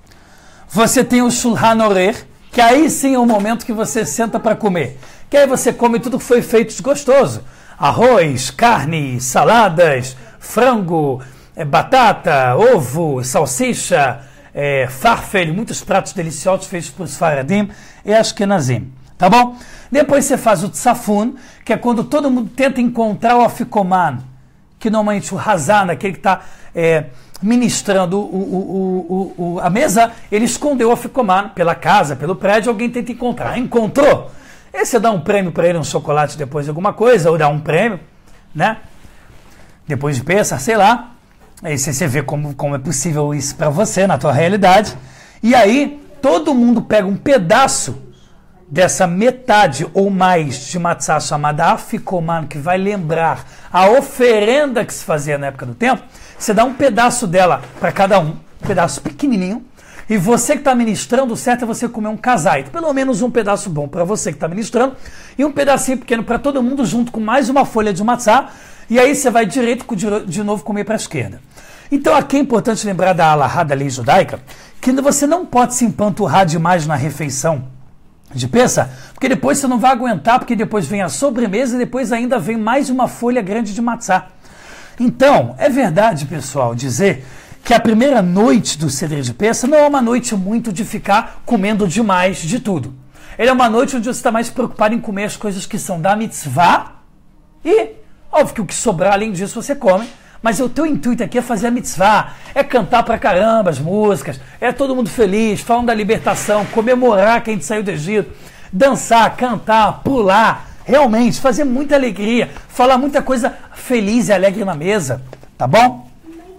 você tem o Shulchan Aruch, que aí sim é o momento que você senta para comer. Que aí você come tudo que foi feito de gostoso. Arroz, carne, saladas, frango, é, batata, ovo, salsicha, é, farfel, muitos pratos deliciosos feitos por Sfaradim e Ashkenazim. Tá bom? Depois você faz o tzafun, que é quando todo mundo tenta encontrar o afikoman, que normalmente o Hazan, aquele que está é, ministrando o, o, o, o, a mesa, ele escondeu o afikoman pela casa, pelo prédio, alguém tenta encontrar. Encontrou? Aí você dá um prêmio para ele, um chocolate depois de alguma coisa, ou dá um prêmio, né? Depois de Pêssar, sei lá. Aí você vê como, como é possível isso para você, na tua realidade. E aí, todo mundo pega um pedaço dessa metade ou mais de matzá chamada afikoman, que vai lembrar a oferenda que se fazia na época do templo. Você dá um pedaço dela para cada um, um pedaço pequenininho, e você que está ministrando, o certo é você comer um kazait, pelo menos um pedaço bom para você que está ministrando, e um pedacinho pequeno para todo mundo, junto com mais uma folha de matzá, e aí você vai direito de novo comer para a esquerda. Então aqui é importante lembrar da alahá, da lei judaica, que você não pode se empanturrar demais na refeição de Pêssar, porque depois você não vai aguentar, porque depois vem a sobremesa e depois ainda vem mais uma folha grande de matzá. Então, é verdade, pessoal, dizer que a primeira noite do Seder de Pêssar não é uma noite muito de ficar comendo demais de tudo. Ele é uma noite onde você está mais preocupado em comer as coisas que são da mitzvah e, óbvio que o que sobrar além disso você come, mas o teu intuito aqui é fazer a mitzvah, é cantar pra caramba as músicas, é todo mundo feliz, falando da libertação, comemorar que a gente saiu do Egito, dançar, cantar, pular, realmente fazer muita alegria, falar muita coisa feliz e alegre na mesa, tá bom?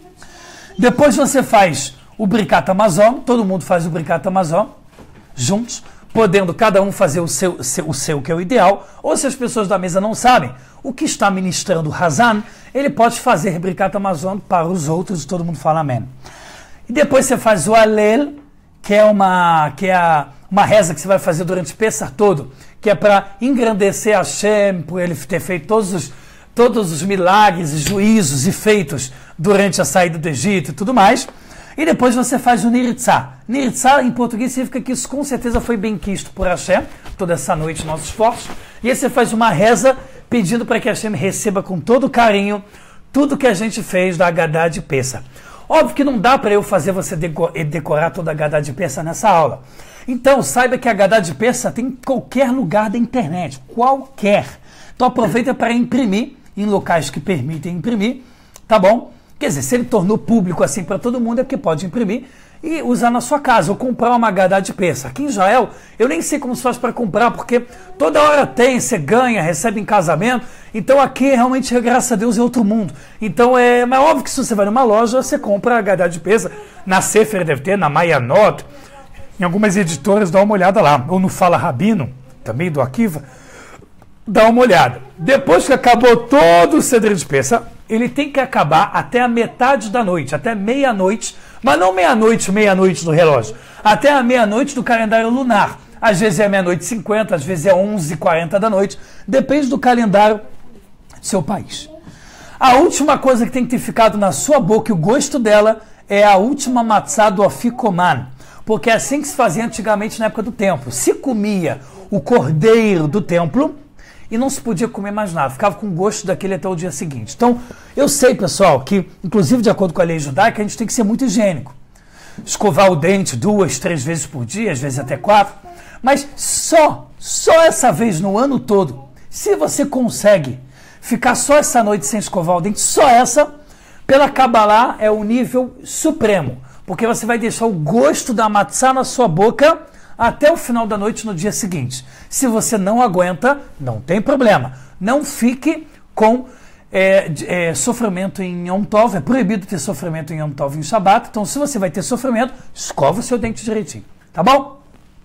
Depois você faz o Birkat Hamazon, todo mundo faz o Birkat Hamazon, juntos, podendo cada um fazer o seu, seu, o seu, que é o ideal, ou se as pessoas da mesa não sabem o que está ministrando o Hazan, ele pode fazer Birkat Hamazon para os outros e todo mundo fala amém. E depois você faz o Alel, que é uma, que é a, uma reza que você vai fazer durante o Pessah todo, que é para engrandecer Hashem, por ele ter feito todos os, todos os milagres e juízos e feitos durante a saída do Egito e tudo mais. E depois você faz o Niritzá. Niritzá, em português, significa que isso com certeza foi bem quisto por Hashem, toda essa noite, nossos esforços. E aí você faz uma reza pedindo para que Hashem receba com todo carinho tudo que a gente fez da Haggadah de Pessah. Óbvio que não dá para eu fazer você decorar toda a Haggadah de Pessah nessa aula. Então, saiba que a Haggadah de Pessah tem em qualquer lugar da internet, qualquer. Então aproveita para imprimir em locais que permitem imprimir, tá bom? Quer dizer, se ele tornou público assim para todo mundo, é porque pode imprimir e usar na sua casa, ou comprar uma Haggadah de Pessah. Aqui em Israel, eu nem sei como se faz para comprar, porque toda hora tem, você ganha, recebe em casamento. Então aqui, realmente, graças a Deus, é outro mundo. Então é, é óbvio que se você vai numa loja, você compra a Haggadah de Pessah. Na Sefer deve ter, na Mayanot, em algumas editoras, dá uma olhada lá. Ou no Fala Rabino, também do Akiva, dá uma olhada. Depois que acabou todo o Seder de Pessah, ele tem que acabar até a metade da noite, até meia-noite, mas não meia-noite, meia-noite no relógio, até a meia-noite do calendário lunar. Às vezes é meia-noite e cinquenta, às vezes é onze e quarenta da noite, depende do calendário do seu país. A última coisa que tem que ter ficado na sua boca, e o gosto dela, é a última matzá do afikoman, porque é assim que se fazia antigamente na época do templo. Se comia o cordeiro do templo, e não se podia comer mais nada, ficava com gosto daquele até o dia seguinte. Então, eu sei, pessoal, que, inclusive de acordo com a lei judaica, a gente tem que ser muito higiênico. Escovar o dente duas, três vezes por dia, às vezes até quatro, mas só, só essa vez no ano todo, se você consegue ficar só essa noite sem escovar o dente, só essa, pela Kabbalah é o nível supremo, porque você vai deixar o gosto da matzá na sua boca até o final da noite no dia seguinte. Se você não aguenta, não tem problema. Não fique com é, é, sofrimento em Yom Tov. É proibido ter sofrimento em Yom Tov e em Shabbat. Então, se você vai ter sofrimento, escova o seu dente direitinho. Tá bom?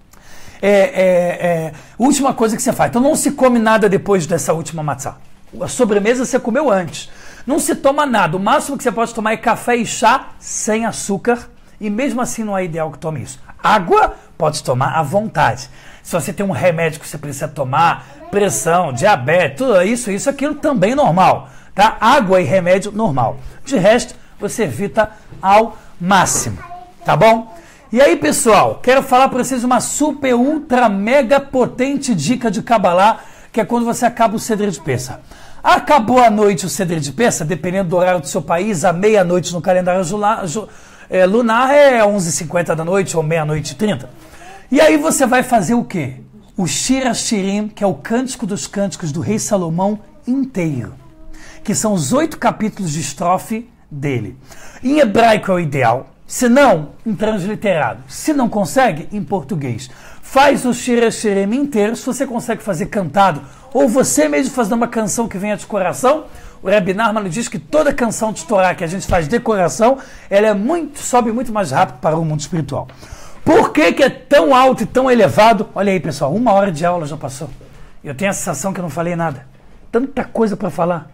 É, é, é, última coisa que você faz. Então, não se come nada depois dessa última matzá. A sobremesa você comeu antes. Não se toma nada. O máximo que você pode tomar é café e chá sem açúcar. E mesmo assim não é ideal que tome isso. Água pode tomar à vontade. Se você tem um remédio que você precisa tomar, pressão, diabetes, tudo isso, isso, aquilo também normal. Tá? Água e remédio normal. De resto, você evita ao máximo. Tá bom? E aí, pessoal, quero falar para vocês uma super, ultra, mega potente dica de Kabbalah, que é quando você acaba o Seder de Pessah. Acabou a noite o Seder de Pessah, dependendo do horário do seu país, à meia-noite no calendário lunar, é, lunar é onze e cinquenta da noite ou meia-noite e trinta. E aí você vai fazer o quê? O Shir HaShirim, que é o Cântico dos Cânticos do Rei Salomão inteiro, que são os oito capítulos de estrofe dele. Em hebraico é o ideal, se não, em transliterado. Se não consegue, em português. Faz o Shir HaShirim inteiro, se você consegue fazer cantado, ou você mesmo fazendo uma canção que venha de coração. O Rebbe Nachman diz que toda canção de Torá que a gente faz de coração, ela é muito, sobe muito mais rápido para o mundo espiritual. Por que que é tão alto e tão elevado? Olha aí, pessoal, uma hora de aula já passou. Eu tenho a sensação que eu não falei nada. Tanta coisa para falar.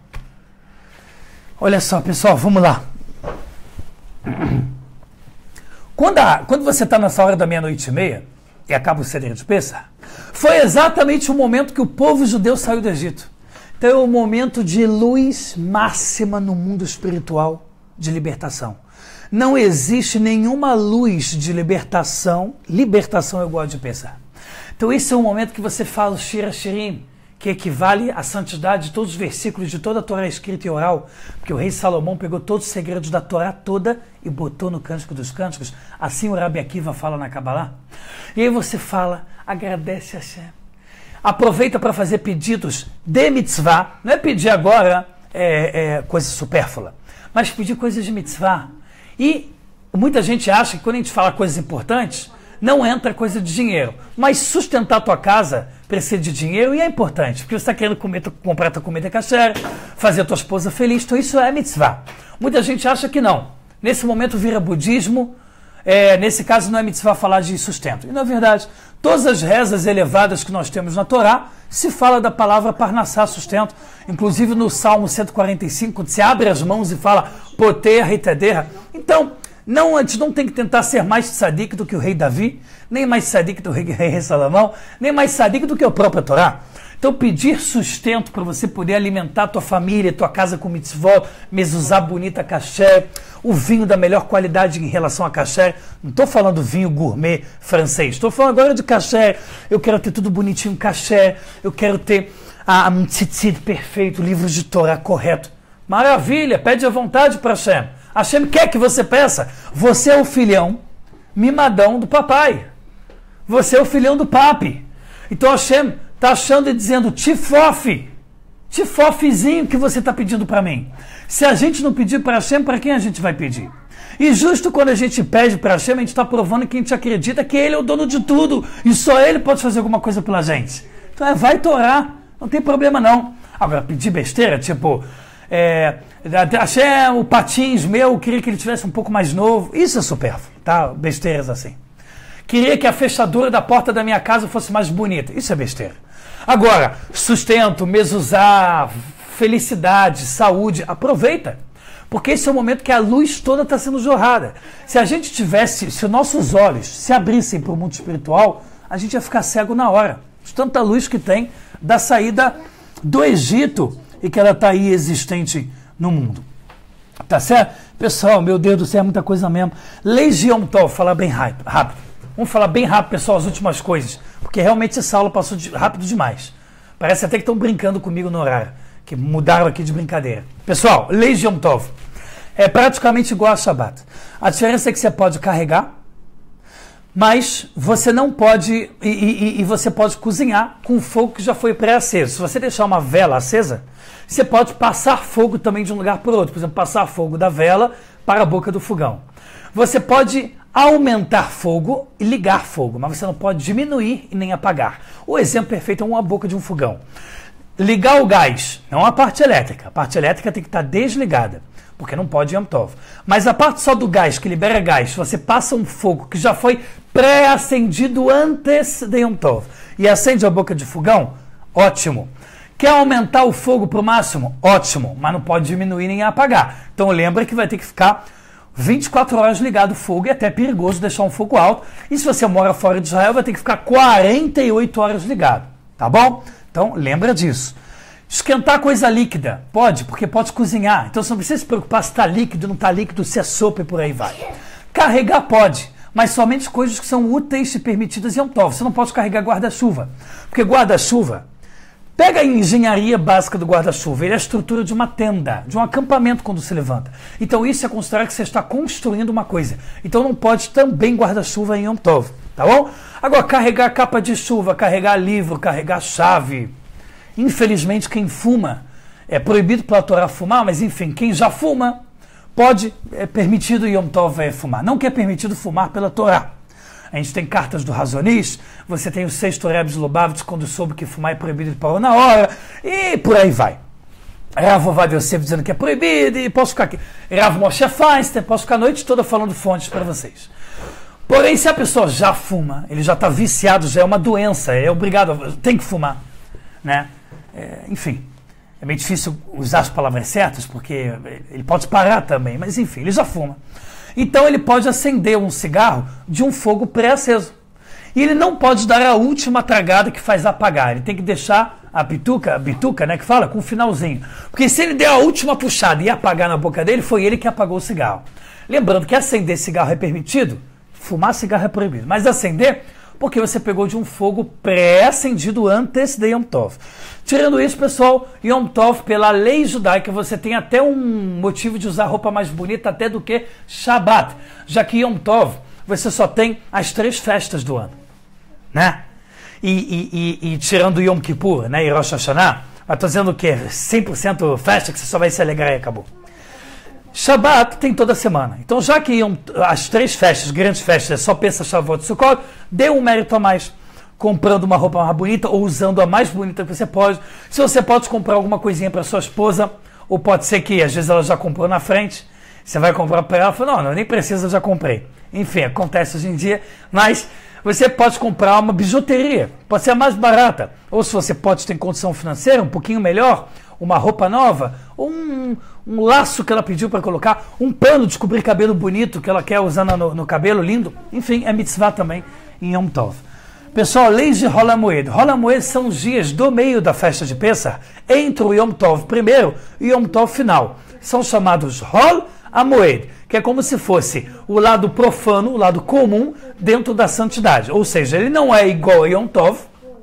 Olha só, pessoal, vamos lá. Quando, a, quando você está nessa hora da meia-noite e meia, e acaba o Seder de Pessah, foi exatamente o momento que o povo judeu saiu do Egito. Então é o momento de luz máxima no mundo espiritual de libertação. Não existe nenhuma luz de libertação, libertação igual a de Pessah. Então esse é o momento que você fala o Shir HaShirim, que equivale à santidade de todos os versículos de toda a Torá escrita e oral, porque o rei Salomão pegou todos os segredos da Torá toda e botou no Cântico dos Cânticos. Assim o Rabi Akiva fala na Kabbalah. E aí você fala, agradece a Hashem. Aproveita para fazer pedidos de mitzvah. Não é pedir agora é, é, coisa supérflua, mas pedir coisas de mitzvah. E muita gente acha que quando a gente fala coisas importantes, não entra coisa de dinheiro. Mas sustentar a tua casa precisa de dinheiro e é importante, porque você está querendo comer, comprar a tua comida kasher, fazer a tua esposa feliz, então isso é mitzvah. Muita gente acha que não. Nesse momento vira budismo, é, nesse caso não é mitzvah falar de sustento. E na verdade, todas as rezas elevadas que nós temos na Torá, se fala da palavra parnassá, sustento. Inclusive no Salmo cento e quarenta e cinco, quando você abre as mãos e fala poter, reitaderra. Então, Não, a gente não tem que tentar ser mais tzadik do que o rei Davi, nem mais tzadik do rei, rei Salomão, nem mais tzadik do que o próprio Torá. Então pedir sustento para você poder alimentar a tua família, tua casa com mitzvot, mezuzá bonita, kasher, o vinho da melhor qualidade em relação a kasher. Não estou falando vinho gourmet francês, estou falando agora de kasher. Eu quero ter tudo bonitinho kasher, eu quero ter a, a tzitzit perfeito, livros de Torá correto. Maravilha, pede à vontade para Hashem. Hashem quer que você peça. Você é o filhão mimadão do papai. Você é o filhão do papi. Então Hashem está achando e dizendo, tifofe, tifofezinho que você está pedindo para mim. Se a gente não pedir para Hashem, para quem a gente vai pedir? E justo quando a gente pede para Hashem, a gente está provando que a gente acredita que Ele é o dono de tudo e só Ele pode fazer alguma coisa pela gente. Então é, vai torar, não tem problema não. Agora, pedir besteira, tipo... É, Hashem, o patins meu, eu queria que ele tivesse um pouco mais novo. Isso é supérfluo, tá? Besteiras assim. Queria que a fechadura da porta da minha casa fosse mais bonita. Isso é besteira. Agora, sustento, mezuzá, felicidade, saúde, aproveita. Porque esse é o momento que a luz toda está sendo jorrada. Se a gente tivesse, se nossos olhos se abrissem para o mundo espiritual, a gente ia ficar cego na hora. De tanta luz que tem da saída do Egito e que ela está aí existente no mundo. Tá certo? Pessoal, meu Deus do céu, é muita coisa mesmo. Leis de Yom Tov, falar bem rápido. Vamos falar bem rápido, pessoal, as últimas coisas. Porque realmente essa aula passou de, rápido demais. Parece até que estão brincando comigo no horário. Que mudaram aqui de brincadeira. Pessoal, leis de Yom Tov. É praticamente igual a Shabbat. A diferença é que você pode carregar, mas você não pode, e, e, e você pode cozinhar com fogo que já foi pré-aceso. Se você deixar uma vela acesa, você pode passar fogo também de um lugar para o outro. Por exemplo, passar fogo da vela para a boca do fogão. Você pode aumentar fogo e ligar fogo, mas você não pode diminuir e nem apagar. O exemplo perfeito é uma boca de um fogão. Ligar o gás, não a parte elétrica. A parte elétrica tem que estar desligada, porque não pode Yom Tov. Mas a parte só do gás, que libera gás, se você passa um fogo que já foi pré-acendido antes de Yom Tov e acende a boca de fogão, ótimo. Quer aumentar o fogo para o máximo? Ótimo, mas não pode diminuir nem apagar. Então lembra que vai ter que ficar vinte e quatro horas ligado o fogo e é até perigoso deixar um fogo alto. E se você mora fora de Israel, vai ter que ficar quarenta e oito horas ligado, tá bom? Então lembra disso. Esquentar coisa líquida, pode, porque pode cozinhar. Então você não precisa se preocupar se está líquido, não está líquido, se é sopa e por aí vai. Carregar pode, mas somente coisas que são úteis e permitidas em Yom Tov. Você não pode carregar guarda-chuva, porque guarda-chuva, pega a engenharia básica do guarda-chuva, ele é a estrutura de uma tenda, de um acampamento quando se levanta. Então isso é considerar que você está construindo uma coisa. Então não pode também guarda-chuva em Yom Tov, tá bom? Agora, carregar capa de chuva, carregar livro, carregar chave. Infelizmente, quem fuma, é proibido pela Torá fumar, mas enfim, quem já fuma, pode, é permitido Yom Tov é fumar. Não que é permitido fumar pela Torá. A gente tem cartas do Razonish, você tem o sexto Rebbe Lubavitch, quando soube que fumar é proibido, ele parou na hora, e por aí vai. Rav Ovadia Yosef dizendo que é proibido, e posso ficar aqui. Rav Moshe Feinstein, posso ficar a noite toda falando fontes para vocês. Porém, se a pessoa já fuma, ele já está viciado, já é uma doença, é obrigado, tem que fumar, né? É, enfim, é meio difícil usar as palavras certas, porque ele pode parar também, mas enfim, ele já fuma. Então ele pode acender um cigarro de um fogo pré-aceso. E ele não pode dar a última tragada que faz apagar. Ele tem que deixar a bituca, a bituca, né, que fala, com um finalzinho. Porque se ele der a última puxada e apagar na boca dele, foi ele que apagou o cigarro. Lembrando que acender cigarro é permitido, fumar cigarro é proibido. Mas acender, porque você pegou de um fogo pré-acendido antes de Yom Tov. Tirando isso, pessoal, Yom Tov, pela lei judaica, você tem até um motivo de usar roupa mais bonita até do que Shabbat. Já que Yom Tov, você só tem as três festas do ano, né? E, e, e, e tirando Yom Kippur, né, e Rosh Hashanah, mas estou dizendo o quê? cem por cento festa que você só vai se alegrar e acabou. Shabbat tem toda semana. Então, já que Yom, as três festas, grandes festas, é só Pesach, Shavuot e Sukkot, dê um mérito a mais, comprando uma roupa mais bonita ou usando a mais bonita que você pode. Se você pode comprar alguma coisinha para sua esposa, ou pode ser que às vezes ela já comprou na frente, você vai comprar para ela e fala, não, não, nem precisa, já comprei. Enfim, acontece hoje em dia, mas você pode comprar uma bijuteria, pode ser a mais barata, ou se você pode ter condição financeira, um pouquinho melhor, uma roupa nova, um, um laço que ela pediu para colocar, um pano de cobrir cabelo bonito que ela quer usar no, no cabelo lindo. Enfim, é mitzvah também em Yom Tov. Pessoal, leis de Hol HaMoed. Hol HaMoed são os dias do meio da festa de Pessah, entre o Yom Tov primeiro e o Yom Tov final. São chamados Hol HaMoed, que é como se fosse o lado profano, o lado comum dentro da santidade. Ou seja, ele não é igual a Yom Tov,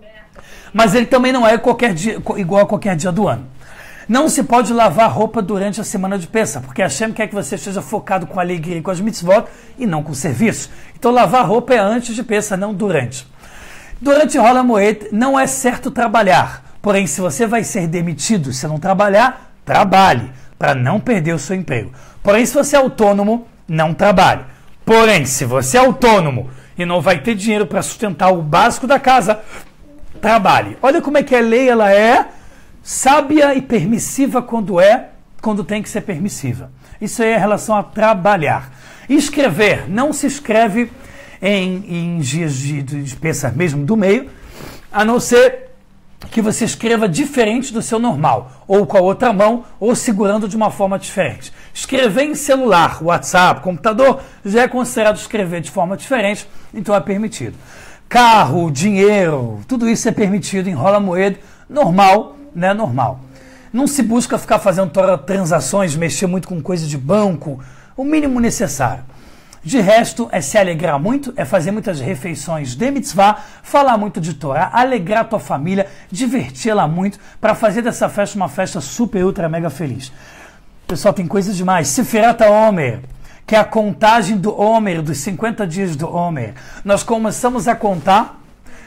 mas ele também não é qualquer dia, igual a qualquer dia do ano. Não se pode lavar roupa durante a semana de Pessah, porque Hashem quer que você esteja focado com alegria e com as mitzvot e não com serviço. Então lavar roupa é antes de Pessah, não durante. Durante Hol HaMoed não é certo trabalhar, porém se você vai ser demitido se não trabalhar, trabalhe, para não perder o seu emprego. Porém se você é autônomo, não trabalhe. Porém se você é autônomo e não vai ter dinheiro para sustentar o básico da casa, trabalhe. Olha como é que a lei ela é sábia e permissiva quando é, quando tem que ser permissiva. Isso aí é em relação a trabalhar. Escrever, não se escreve em, em dias de, de Pessah mesmo do meio, a não ser que você escreva diferente do seu normal, ou com a outra mão, ou segurando de uma forma diferente. Escrever em celular, WhatsApp, computador, já é considerado escrever de forma diferente, então é permitido. Carro, dinheiro, tudo isso é permitido em Hol HaMoed normal, né, normal. Não se busca ficar fazendo transações, mexer muito com coisa de banco, o mínimo necessário. De resto, é se alegrar muito, é fazer muitas refeições de mitzvah, falar muito de Torá, alegrar a tua família, diverti-la muito, para fazer dessa festa uma festa super, ultra, mega feliz. Pessoal, tem coisas demais. Sefirat HaOmer, que é a contagem do Omer, dos cinquenta dias do Omer. Nós começamos a contar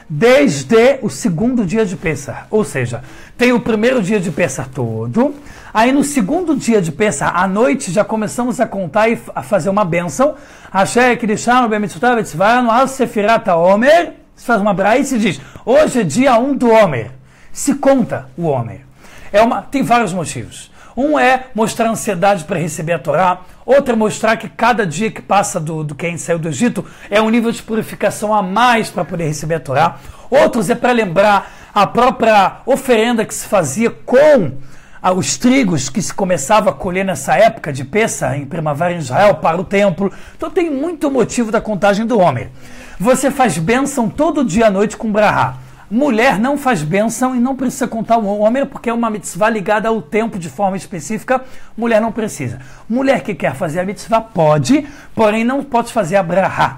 desde o segundo dia de Pessah, ou seja, tem o primeiro dia de Pessah todo, aí no segundo dia de Pessah, à noite, já começamos a contar e a fazer uma bênção, Asher Kiddushanu B'mitzvotav V'tzivanu Al Sefirat HaOmer, se faz uma braia e se diz, hoje é dia um do Omer, se conta o Omer. É uma, tem vários motivos. Um é mostrar ansiedade para receber a Torá, outro é mostrar que cada dia que passa do, do quem saiu do Egito é um nível de purificação a mais para poder receber a Torá. Outros é para lembrar a própria oferenda que se fazia com ah, os trigos que se começava a colher nessa época de Pessah, em primavera em Israel, para o templo. Então tem muito motivo da contagem do Omer. Você faz bênção todo dia à noite com brahá. Mulher não faz bênção e não precisa contar o Omer, porque é uma mitzvah ligada ao tempo de forma específica. Mulher não precisa. Mulher que quer fazer a mitzvah pode, porém não pode fazer a brahá.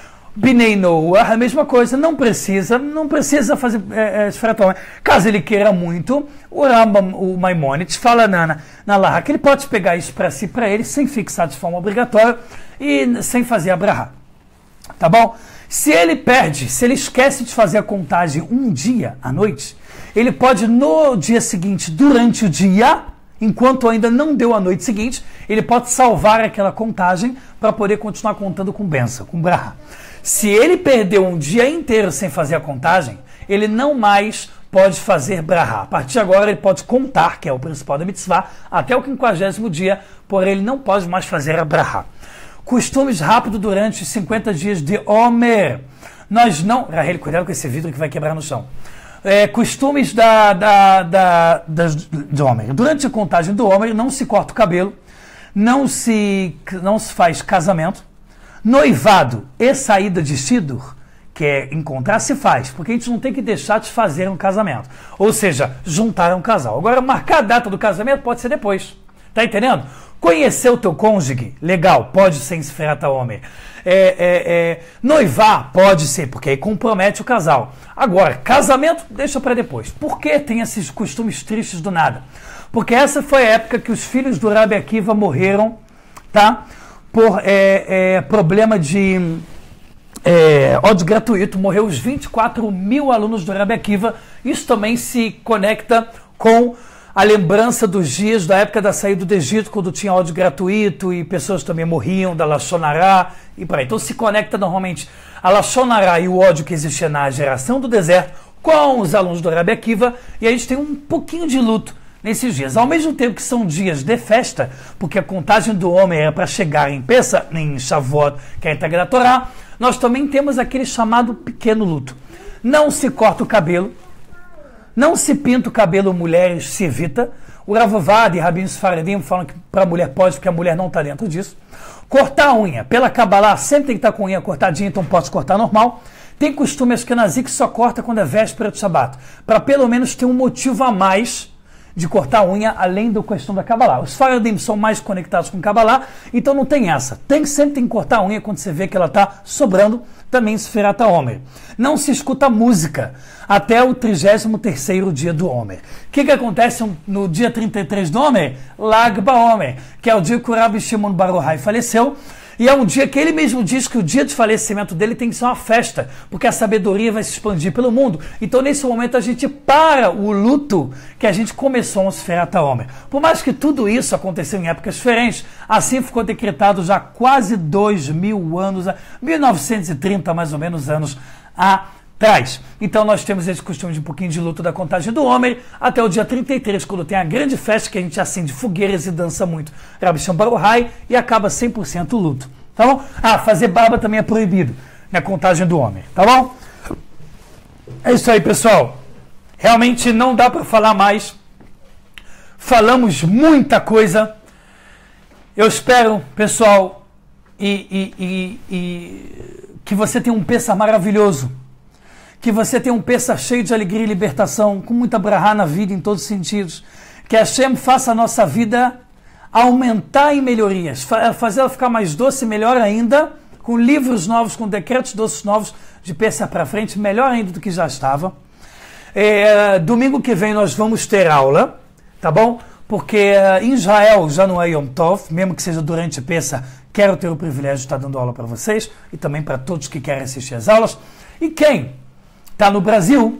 Binei Noah, a mesma coisa, não precisa, não precisa fazer é, é, caso ele queira muito, o Rambam, o Maimonides, fala na, na, na Laha que ele pode pegar isso para si, para ele, sem fixar de forma obrigatória e sem fazer a brahá. Tá bom? Se ele perde, se ele esquece de fazer a contagem um dia à noite, ele pode no dia seguinte, durante o dia, enquanto ainda não deu a noite seguinte, ele pode salvar aquela contagem para poder continuar contando com benção, com brahá. Se ele perdeu um dia inteiro sem fazer a contagem, ele não mais pode fazer brahá. A partir de agora ele pode contar, que é o principal da mitzvah, até o quinquagésimo dia, porém ele não pode mais fazer a brahá. Costumes rápidos durante os cinquenta dias de Omer. Nós não... Rahel, cuidado com esse vidro que vai quebrar no chão. É, costumes da, da, da, da, de Omer. Durante a contagem do Omer, não se corta o cabelo, não se, não se faz casamento, noivado e saída de Shidur, que é encontrar, se faz, porque a gente não tem que deixar de fazer um casamento. Ou seja, juntar um casal. Agora, marcar a data do casamento pode ser depois. Tá entendendo? Conhecer o teu cônjuge, legal, pode ser em Sefirat HaOmer. É, é, é, noivar, pode ser, porque aí compromete o casal. Agora, casamento, deixa para depois. Por que tem esses costumes tristes do nada? Porque essa foi a época que os filhos do Rabi Akiva morreram, tá? Por é, é, problema de é, ódio gratuito. Morreu os vinte e quatro mil alunos do Rabi Akiva. Isso também se conecta com a lembrança dos dias da época da saída do Egito, quando tinha ódio gratuito e pessoas também morriam da Lashon Hara e por aí. Então se conecta normalmente a Lashon Hara e o ódio que existia na geração do deserto com os alunos do Rabi Akiva, e a gente tem um pouquinho de luto nesses dias. Ao mesmo tempo que são dias de festa, porque a contagem do homem era para chegar em Pessah, em Shavuot, que é a entrega da Torá, nós também temos aquele chamado pequeno luto. Não se corta o cabelo, não se pinta o cabelo, mulheres se evita. O Ravovad e Rabim Sfaradim falam que para a mulher pode, porque a mulher não está dentro disso. Cortar a unha. Pela Kabbalah, sempre tem que estar com a unha cortadinha, então pode cortar normal. Tem costume ashkenazi que só corta quando é véspera de Shabbat, para pelo menos ter um motivo a mais de cortar a unha, além da questão da Kabbalah. Os Faradim são mais conectados com Kabbalah, então não tem essa. Tem, sempre tem que cortar a unha quando você vê que ela está sobrando, também Sfirat HaOmer. Não se escuta música até o trigésimo terceiro dia do Omer. O que, que acontece no dia trinta e três do Omer? Lag BaOmer, que é o dia que o Rabbi Shimon Bar Yochai faleceu. E é um dia que ele mesmo diz que o dia de falecimento dele tem que ser uma festa, porque a sabedoria vai se expandir pelo mundo. Então, nesse momento, a gente para o luto que a gente começou no Sfirat HaOmer. Por mais que tudo isso aconteceu em épocas diferentes, assim ficou decretado já quase dois mil anos, mil novecentos e trinta mais ou menos anos atrás. Então, nós temos esse costume de um pouquinho de luto da contagem do Omer até o dia trinta e três, quando tem a grande festa que a gente acende fogueiras e dança muito Rabbi Shimon Bar Yochai e acaba cem por cento o luto. Tá bom? Ah, fazer barba também é proibido na contagem do Omer. Tá bom? É isso aí, pessoal. Realmente não dá para falar mais. Falamos muita coisa. Eu espero, pessoal, e, e, e, e que você tenha um Pessah maravilhoso. Que você tenha um Pessah cheio de alegria e libertação, com muita brahá na vida em todos os sentidos. Que Hashem faça a nossa vida aumentar em melhorias, fazer ela ficar mais doce, melhor ainda, com livros novos, com decretos doces novos de Pessah para frente, melhor ainda do que já estava. É, domingo que vem nós vamos ter aula, tá bom? Porque é, em Israel já não é Yom Tov, mesmo que seja durante Pessah, quero ter o privilégio de estar dando aula para vocês e também para todos que querem assistir às aulas. E quem está no Brasil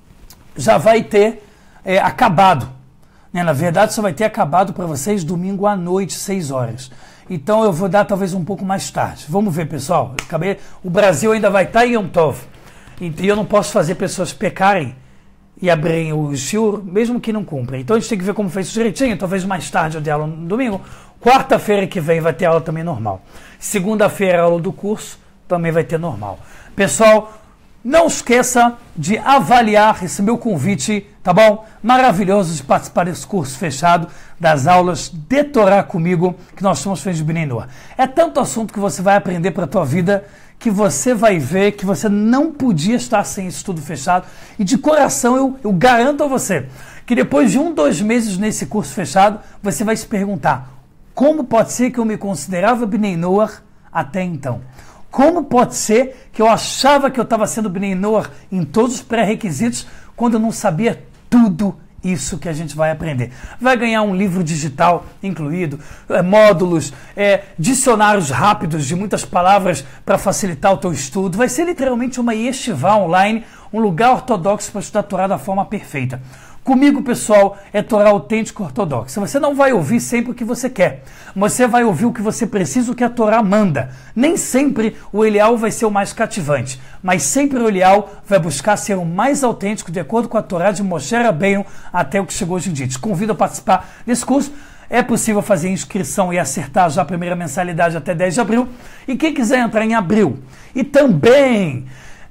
já vai ter é, acabado. Né? Na verdade, só vai ter acabado para vocês domingo à noite, seis horas. Então eu vou dar talvez um pouco mais tarde. Vamos ver, pessoal. Acabei... O Brasil ainda vai estar em Yom Tov. E eu não posso fazer pessoas pecarem e abrirem o shiur, mesmo que não cumprem. Então a gente tem que ver como fez isso direitinho. Talvez mais tarde eu dê aula no domingo. Quarta-feira que vem vai ter aula também normal. Segunda-feira, aula do curso, também vai ter normal. Pessoal, não esqueça de avaliar esse meu convite, tá bom? Maravilhoso de participar desse curso fechado das aulas de Torá comigo, que nós somos fãs de Bnei Noach. É tanto assunto que você vai aprender para a tua vida, que você vai ver que você não podia estar sem isso tudo fechado. E de coração eu, eu garanto a você que depois de um, dois meses nesse curso fechado, você vai se perguntar, como pode ser que eu me considerava Bnei Noach até então? Como pode ser que eu achava que eu estava sendo Bnei Noach em todos os pré-requisitos quando eu não sabia tudo isso que a gente vai aprender? Vai ganhar um livro digital incluído, é, módulos, é, dicionários rápidos de muitas palavras para facilitar o teu estudo. Vai ser literalmente uma yeshiva online, um lugar ortodoxo para estudar a Torá da forma perfeita. Comigo, pessoal, é Torá autêntico ortodoxo. Você não vai ouvir sempre o que você quer. Você vai ouvir o que você precisa, o que a Torá manda. Nem sempre o Elial vai ser o mais cativante, mas sempre o Elial vai buscar ser o mais autêntico de acordo com a Torá de Moshe Rabbeinu até o que chegou hoje em dia. Te convido a participar desse curso. É possível fazer inscrição e acertar já a primeira mensalidade até dez de abril. E quem quiser entrar em abril e também...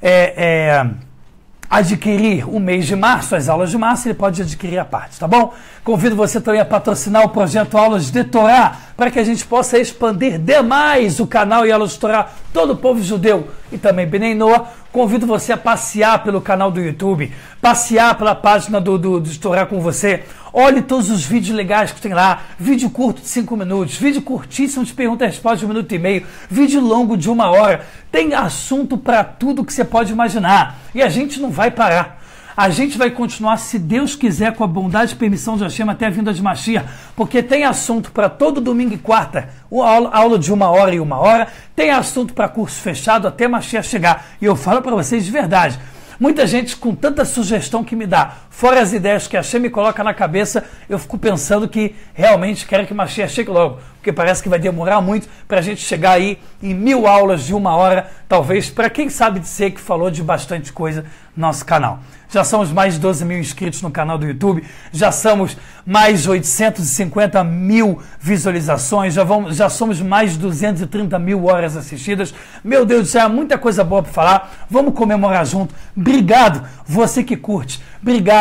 É, é, adquirir o mês de março, as aulas de março, ele pode adquirir a parte, tá bom? Convido você também a patrocinar o projeto Aulas de Torá, para que a gente possa expandir demais o canal e Aulas de Torá, todo o povo judeu e também Bnei Noach. Convido você a passear pelo canal do YouTube, passear pela página do, do, do Torá com você. Olhe todos os vídeos legais que tem lá, vídeo curto de cinco minutos, vídeo curtíssimo de pergunta e resposta de um minuto e meio, vídeo longo de uma hora. Tem assunto para tudo que você pode imaginar. E a gente não vai parar. A gente vai continuar, se Deus quiser, com a bondade e permissão de Hashem, até a vinda de Mashiach, porque tem assunto para todo domingo e quarta, uma aula, aula de uma hora e uma hora, tem assunto para curso fechado até Mashiach chegar. E eu falo para vocês de verdade, muita gente com tanta sugestão que me dá, fora as ideias que a Hashem me coloca na cabeça, eu fico pensando que realmente quero que Mashiach chegue logo, porque parece que vai demorar muito para a gente chegar aí em mil aulas de uma hora, talvez, para quem sabe dizer que falou de bastante coisa no nosso canal. Já somos mais de doze mil inscritos no canal do YouTube, já somos mais de oitocentos e cinquenta mil visualizações, já, vamos, já somos mais de duzentas e trinta mil horas assistidas. Meu Deus do céu, é muita coisa boa para falar. Vamos comemorar junto. Obrigado, você que curte. Obrigado.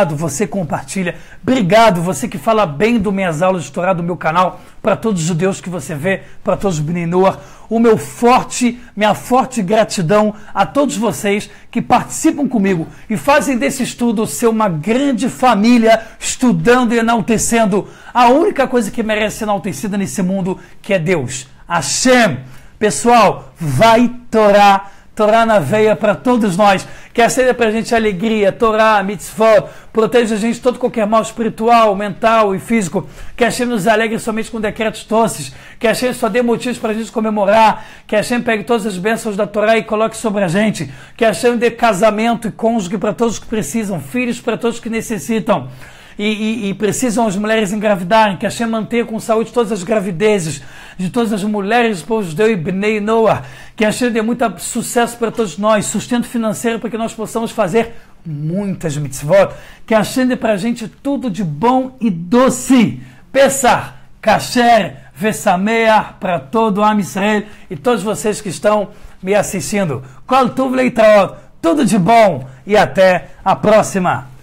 Obrigado você que compartilha. Obrigado você que fala bem do minhas aulas de Torá do meu canal, para todos os judeus que você vê, para todos os Bnei Noach. O meu forte, minha forte gratidão a todos vocês que participam comigo e fazem desse estudo ser uma grande família, estudando e enaltecendo a única coisa que merece ser enaltecida nesse mundo, que é Deus, Hashem. Pessoal, vai Torá, Torá na veia para todos nós, que acenda para a gente alegria, Torá, mitzvot, proteja a gente de todo qualquer mal espiritual, mental e físico, que a Hashem nos alegre somente com decretos doces, que a Hashem só dê motivos para a gente comemorar, que a Hashem pegue todas as bênçãos da Torá e coloque sobre a gente, que a Hashem dê casamento e cônjuge para todos que precisam, filhos para todos que necessitam. E, e, e precisam as mulheres engravidarem, que a Hashem mantenha com saúde todas as gravidezes de todas as mulheres do povo judeu e Bnei Noach, que a Hashem dê muito sucesso para todos nós, sustento financeiro para que nós possamos fazer muitas mitzvot, que a Hashem dê para a gente tudo de bom e doce. Pesach, kasher, vesameach para todo o Am Israel e todos vocês que estão me assistindo. Kol tuv leitraot, tudo de bom e até a próxima.